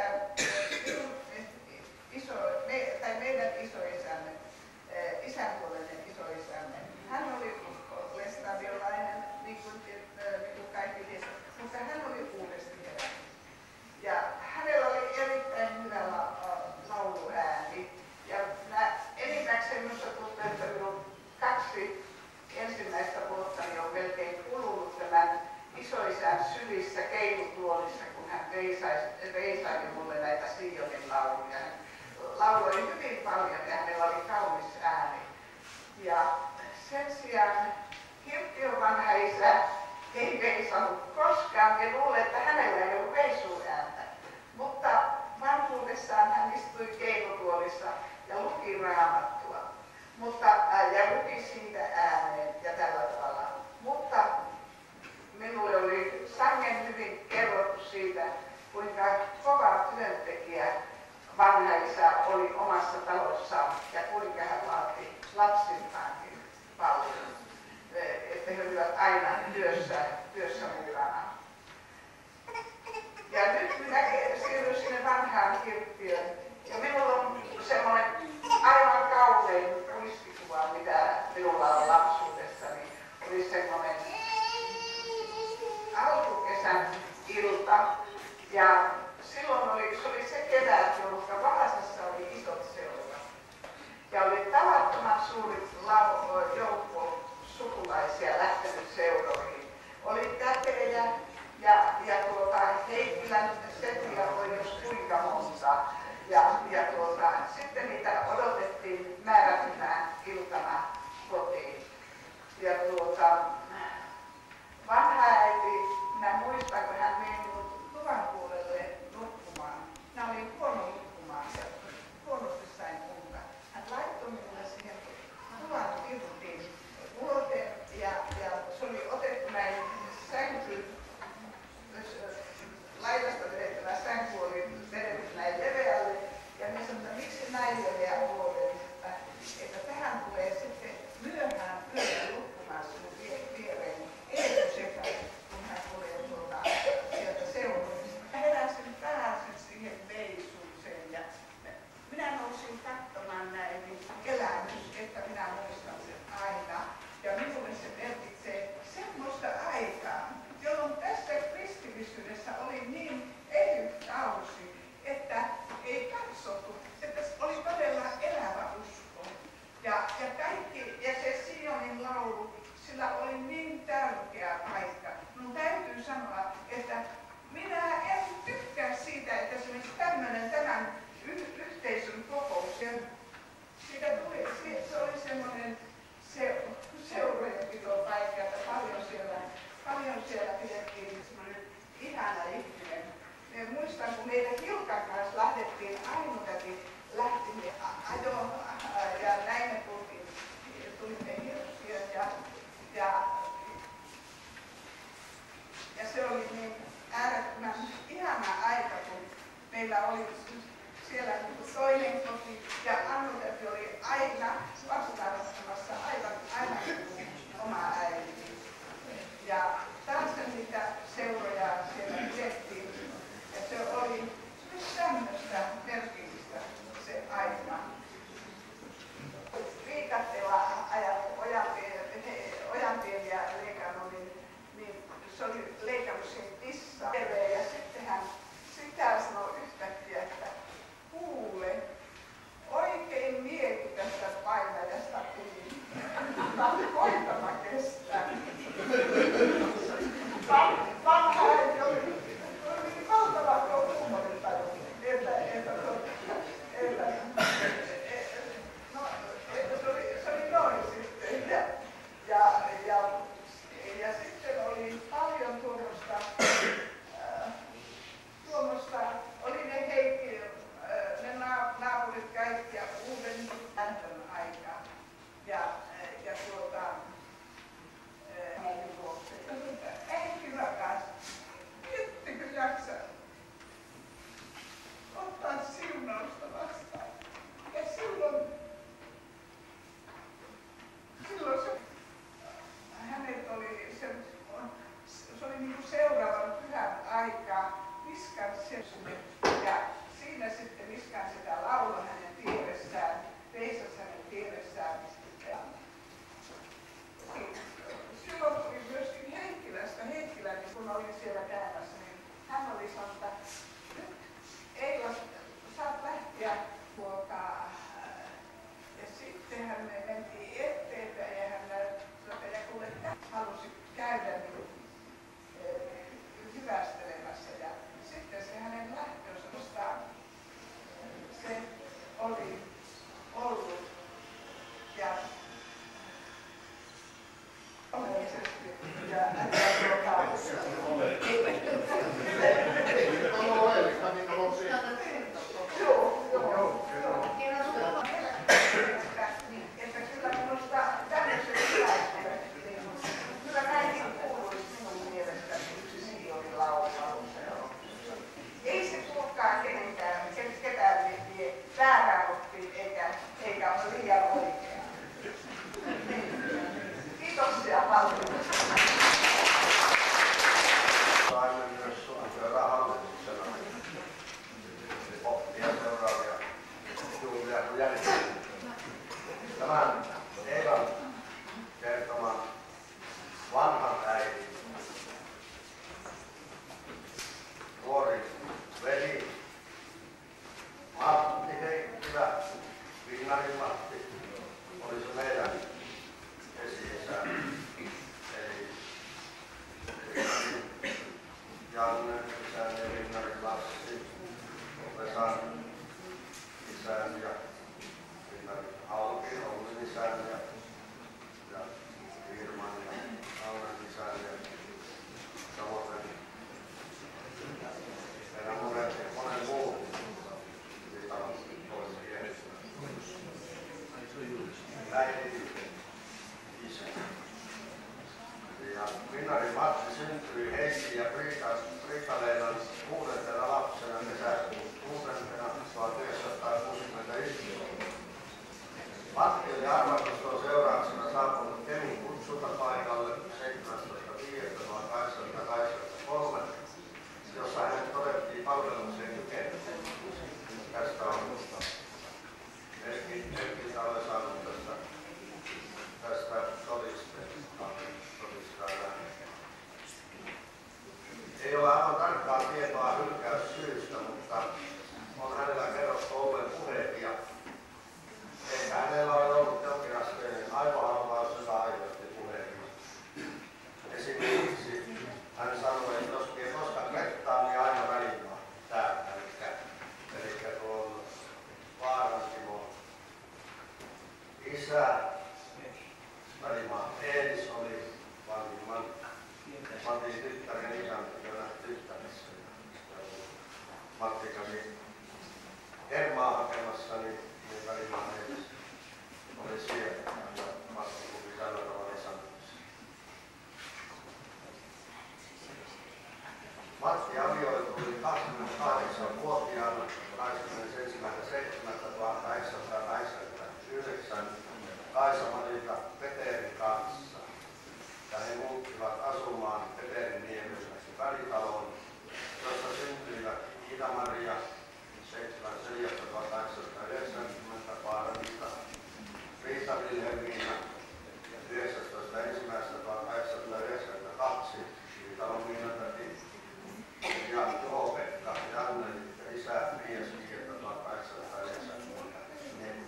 iso, me, tai meidän isoisämme, isänpuolinen isoisämme, hän oli lestadiolainen, niin kuin, niin kuin kaikki tiesivät, mutta hän oli uudesti herännyt. Ja hänellä oli erittäin hyvä la, lauluääni. Ja mä enimmäkseen minusta tuntuu, että minun kaksi ensimmäistä vuottani on melkein kulunut tämän isoisän sylissä keinutuolissa, kun hän veisaili mulle näitä Sionin lauluja. Hän lauloi hyvin paljon ja hänellä oli kaunis ääni. Ja sen sijaan Kirttion vanha isä ei veisannut koskaan ja luulen, että hänellä ei ollut veisuääntä. Mutta vanhuudessaan hän istui keinutuolissa ja luki raamattua. Mutta, ää, ja luki siitä ääneen ja tällä tavalla. Mutta minulle oli sangen hyvin kerrottu siitä, kuinka kova työntekijä vanha isä oli omassa talossaan ja kuinka hän vaati lapsiltaankin paljon. Että he olivat aina työssä, työssä mukana. Ja nyt minä siirryn sinne vanhaan kirkkoon. Ja minulla on semmoinen aivan kaunein muistikuva, mitä minulla on lapsuudessani. Oli semmoinen alkukesän ilta. Ja silloin oli, se oli se kevät, jolloin Vaasassa oli isot seurat. Ja oli tavattoman suuri joukko sukulaisia lähtenyt seuroihin. Oli tätejä ja, ja tuota, Heikkilän setiä oli jos kuinka monta. Ja, ja tuota, sitten niitä odotettiin määrätynä iltana kotiin. Ja tuota, vanha äiti, minä muistan, kun hän vei minut luvan meidän Hilkan kanssa lähdettiin, Aino-täti lähti ajoon ja näin me tultiin, tulimme Hirsiön ja, ja, ja se oli niin äärettömän ihana aika, kun meillä oli siellä toinen koti ja Anu-täti oli aina vastaanottamassa aivan, aivan kuin oma äiti. Ja taas niitä seuroja siellä pidettiin ja se oli tämmöistä merkillistä se aika. Viikatteella ajattu Ojanpien ja leikannut, niin, niin se oli leikannut siihen tissaan. Ja sitten hän sitä sanoi yhtäkkiä, että kuule, oikein mieti tästä painajasta tuli. Koitama kestää. Vanha äiti oli niin valtava tuo huumorintaju, että, että, että, no, että se, oli, se oli noin sitten. Ja, ja, ja, ja sitten oli paljon tuommoista, äh, tuommoista oli ne Heikki, äh, ne naapurit kaikki ja uuden lähtön aikaa. Ja, ja tuota, ei hyvä kanssa. Ettekö jaksa ottaa siunausta vastaan? Ja silloin, silloin se, hänet oli, se, se oli niin kuin seuraavan pyhän aikaa, Miskan sepsumme. Ja siinä sitten Miskan sitä lauloi hänen vieressään, veisasi hänen vieressään. Silloin tuli myöskin Heikkilästä. Heikkiläinen, kun olin siellä käymässä, niin hän oli sanonut, että nyt Eila, saat lähteä tuota. Ja sittenhän me mentiin eteenpäin ja hän sanoi, ja kuule, halusi käydä niin, hyvästelemässä. Ja sitten se hänen lähtönsä, se Matti kävi Hermaa hakemassa, niin, niin välillä oli siellä ja Matti puhui tällä tavalla sanottu. Matti avioitui kaksikymmentäkahdeksanvuotiaana kahdeskymmenesensimmäinen seitsemättä tuhatyhdeksänsataakahdeksankymmentäyhdeksän Kaisa-Marita Peterin kanssa. Ja he muuttivat asumaan Peterinniemessä välitaloon, jossa syntyivät Ida-Maria seitsemäs neljäs tuhatyhdeksänsataayhdeksänkymmentä, Paara-Riita, Riita Vilhelmiina yhdeksästoista ensimmäistä tuhatyhdeksänsataayhdeksänkymmentäkaksi, Riitalon Miina-täti ja Juho-Pekka Janne ja isä viides viidettä tuhatyhdeksänsataayhdeksänkymmentäneljä.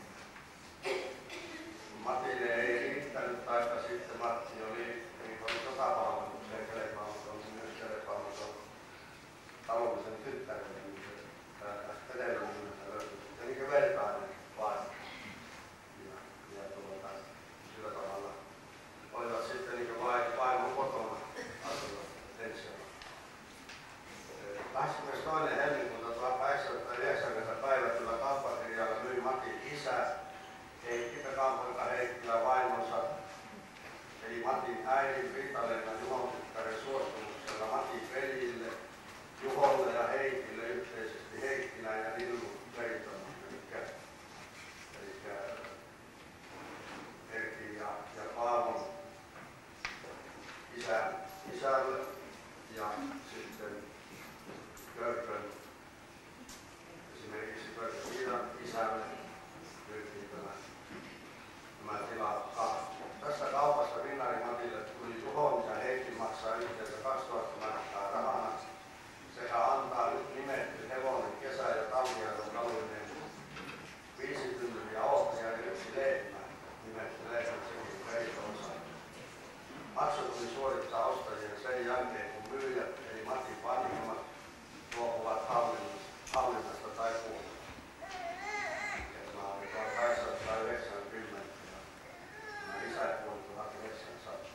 Matille ei riittänyt, taikka sitten Matti oli, niin oli sotapalvelukseen kelipalvelukseen, myös kelipalvelukseen taloudellisen tyttären, Peterin nimestä löytyi sitten niin kuin vertainen vaimo. Ja, ja tuota, sillä tavalla olivat sitten niin kuin vaimon kotona asuvat ensin. kahdeskymmenestoinen helmikuuta tuhatyhdeksänsataayhdeksänkymmentä päivätyllä kauppakirjalla myi Matin isä Heikki Pekanpoika Heikkilä vaimonsa, eli Matin äidin Riita-Leena Juhon tyttären suostumuksella Matin veljille, Juholle ja Heikille yhteisesti Heikkilän ja Lillu Leiton, eli, eli Erkin ja, ja Paavon isän, isälle ja sitten Körpön, esimerkiksi Körpön isälle myytiin tämä, tämä tila kahta. Tästä kaupasta Vinnari Matille tuli Juhon ja Heikin maksaa yhteensä kaksituhatta markkaa rahana sekä antaa nyt nimetty hevonen kesä- ja talviajon kaluinen viisi tynnyriä ohria ja yksi lehmä nimetty lehmän sekin veitoonsa. Maksu tuli suorittaa ostajien sen jälkeen, kun myyjät eli Matin vanhemmat luopuvat hallinnasta tai puolesta. Tämä oli tuhatyhdeksänsataayhdeksänkymmentä ja nämä lisäpuolet tuhatyhdeksänsataa.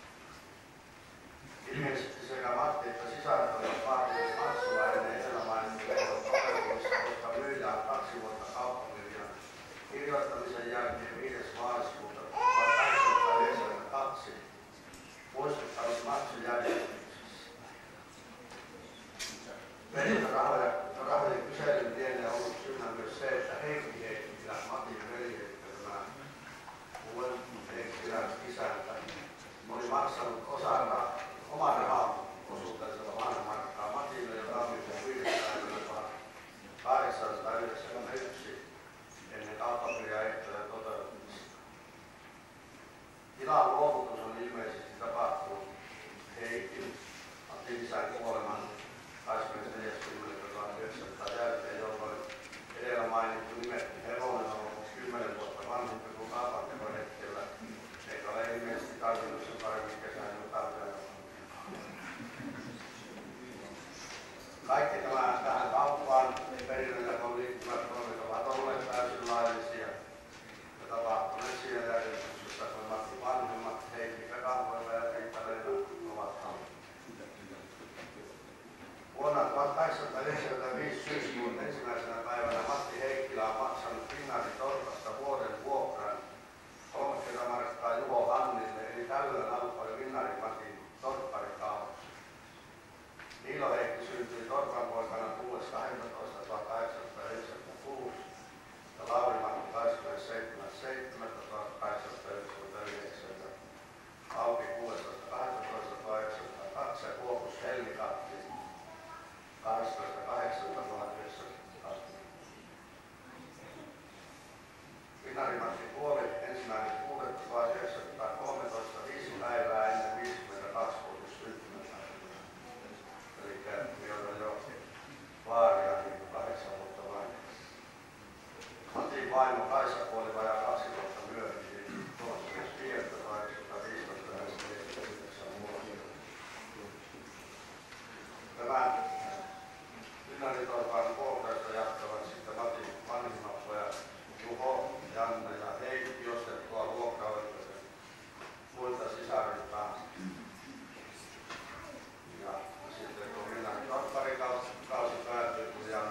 Ilmeisesti sekä Matti että sisaret olivat vaatineet maksua ennen edellä mainittuja toteutumista, koska myyjä on kaksi vuotta kauppakirjan kirjoittamisen jälkeen viides maaliskuuta tuhatyhdeksänsataayhdeksänkymmentäkaksi muistuttanut maksujärjestyksessä. Perintörahojen rahojen kyselyn lienee ollut syynä myös se, että Heikki Heikkilä, Matin veli Heikkilä, uuden Heikkilän isäntä, oli maksanut osan oman rahan osuutensa vanhan markkaa Matille jo tammikuun viides päivänä tuhatkahdeksansataayhdeksänkymmentäyksi ennen kauppakirjaehtojen toteutumista. Tilan luovutus on ilmeisesti tapahtunut Heikin Matin isän kuoleman kahdeskymmenesneljäs kymmenettä tuhatyhdeksänsataa jälkeen, jolloin edellä mainittu nimetty hevonen on ollut kymmenen vuotta vanhempi kuin kaupanteon hetkellä, eikä ole ilmeisesti tarvinnut sen paremmin kesän kuin talveen. Kaikki tämä tähän kauppaan perinnönjakoon liittyvät toimet ovat olleet täysin laillisia ja tapahtuneet siinä järjestyksessä, kun Matin vanhemmat Heikki Pekanpoika ja Riitta-Leena ovat hallinneet. Vuonna tuhatkahdeksansataayhdeksänkymmentäviisi syyskuun ensimmäisenä päivänä Matti Heikkilä on maksanut Finnarin torpasta vuoden vuokran kolmekymmentä markkaa Juho Hannille, eli tällöin alkoi Finnarin Matin torpparikausi. Niilo Heikki syntyi torpanpoikana kuudes kahdestoista tuhatkahdeksansataayhdeksänkymmentäkuusi ja Lauri Matti kahdeskymmenesseitsemäs seitsemättä tuhatkahdeksansataayhdeksänkymmentäyhdeksän ja Auki kuudestoista kahdestoista tuhatyhdeksänsataakaksi ja Kuopus Helmi-Katti kahdestoista kahdeksatta tuhatyhdeksänsataakaksi. Finnarin Matti kuoli ensimmäinen kuudetta tuhatyhdeksänsataakolmetoista viisi päivää ennen viisikymmentäkaksi-vuotias syntymäpäivää. Eli meillä jo vaaria niin kahdeksan vuotta vain. Matin vaimo Kaisa kuoli vajaa kaksi vuotta myöhemmin, tuhatyhdeksänsataaviisitoista tuhatyhdeksänsataaviisitoista vuotta. Tämä Finnarin-torpan vuokraista jatkavat sitten Matin vanhimmat pojat Juho, Janne ja Heikki ostettua vuokraoikeuden muilta sisariltaan. Ja sitten kun Finnarin torpparikausi päätyi, kun Janne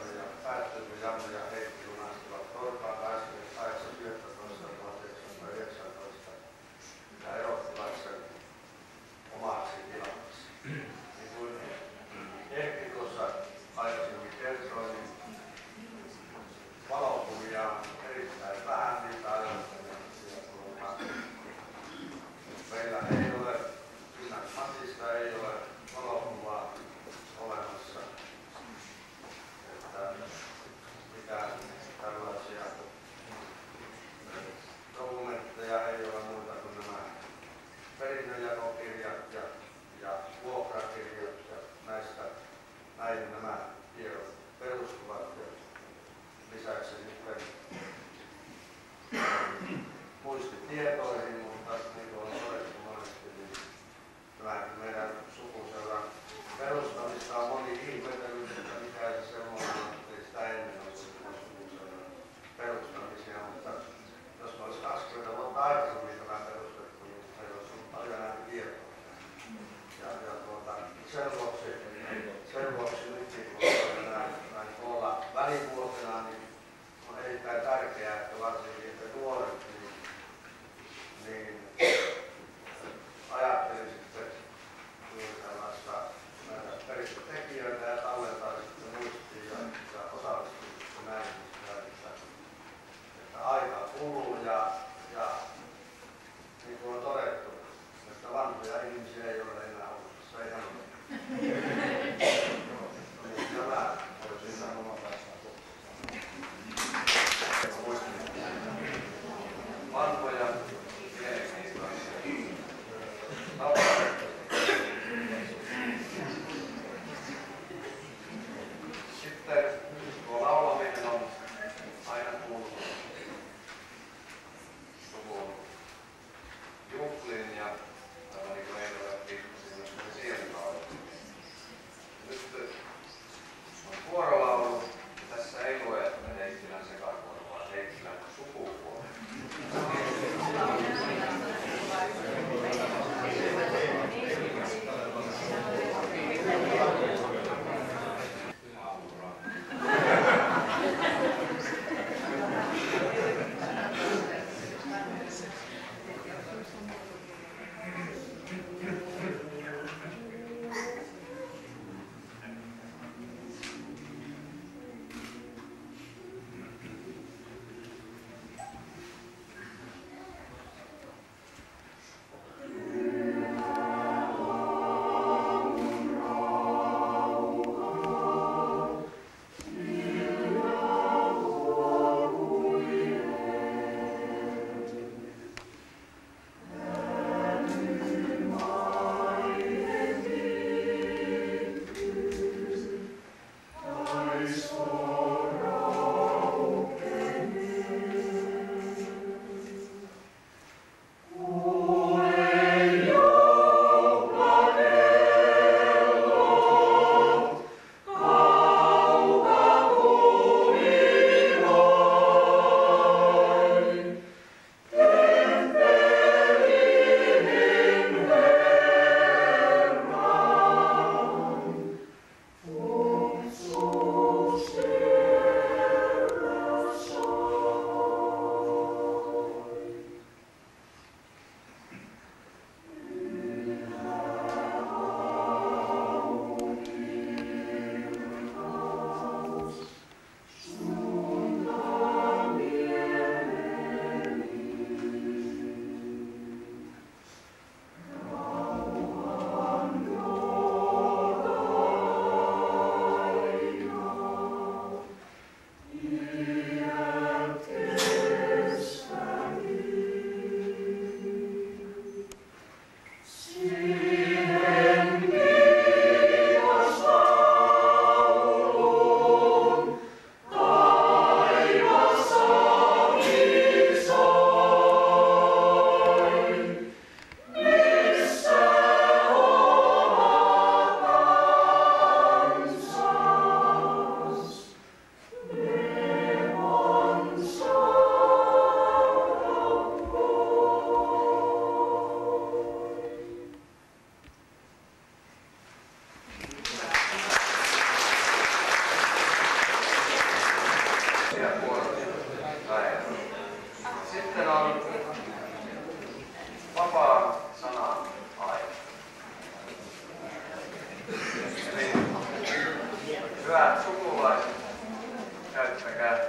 Hyvät sukulaiset, käyttäkää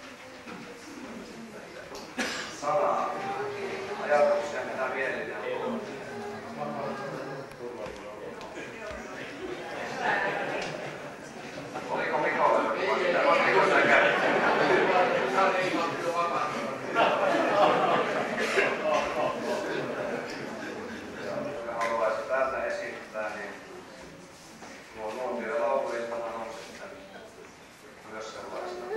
sanaa, ajatuksia, mitä mielinen on. Oliko Mikolle? Oliko sinä käydä? Haluaisin täältä esittää, niin nuo nuotio- ja lauluiltahan on sitten myös sellaista.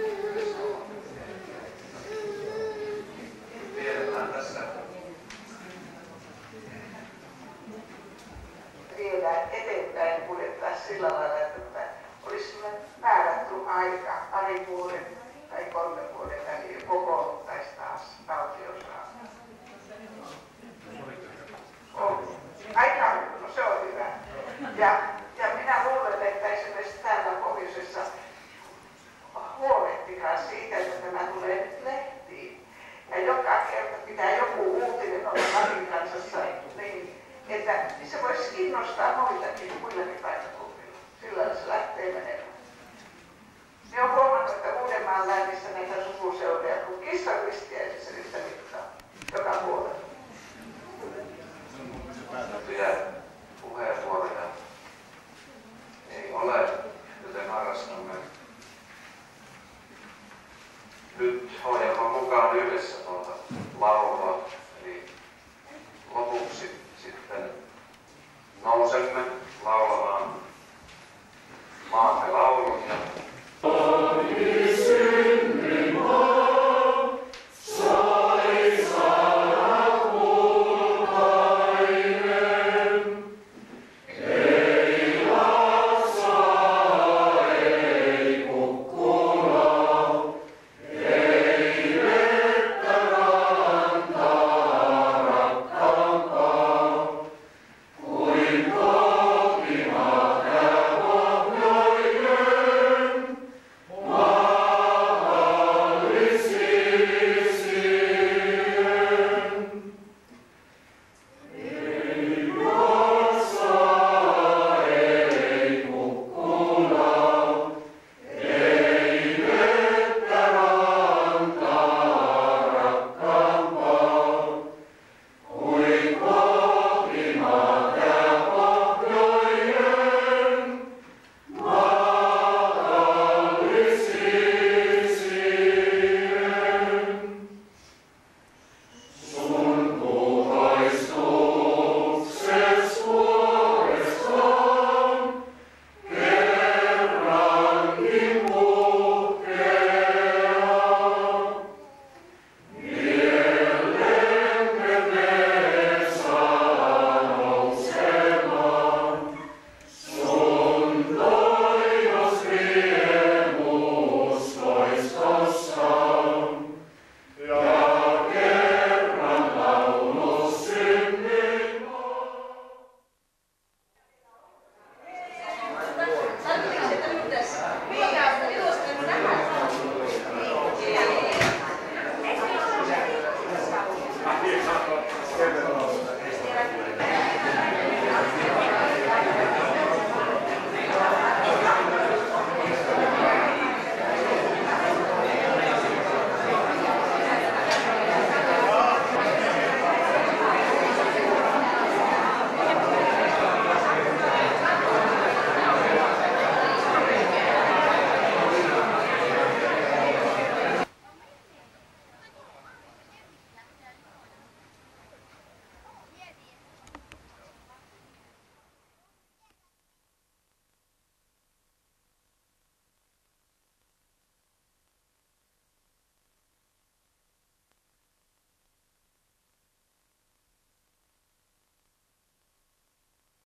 Tiedetään tässä. Viedään eteenpäin, kuljettaa sillä lailla, että olisi määrätty aika, pari vuoden tai kolme vuoden väliin kokoonnuttaisi taas valtiosaa. On. Aika, no se on hyvä. Ja, ja minä luulen, että esimerkiksi täällä pohjoisessa huolehtikaa siitä, että tämä tulee nyt lehtiin. Ja joka kerta pitää joku uutinen olla Lapin kansassa, niin että niin se voisi innostaa muitakin muillakin paikkakunnilla. Sillä se lähtee menemään. Ne on huomannut, että Uudenmaan läänissä näitä sukuseuria, kun kissanristiäisissä yhtä mittaa joka puolella. Hyviä puheenvuoroja ei ole, joten harrastamme nyt ohjelman mukaan yhdessä tuota laulua. Eli lopuksi sitten nousemme laulamaan maamme laulun ja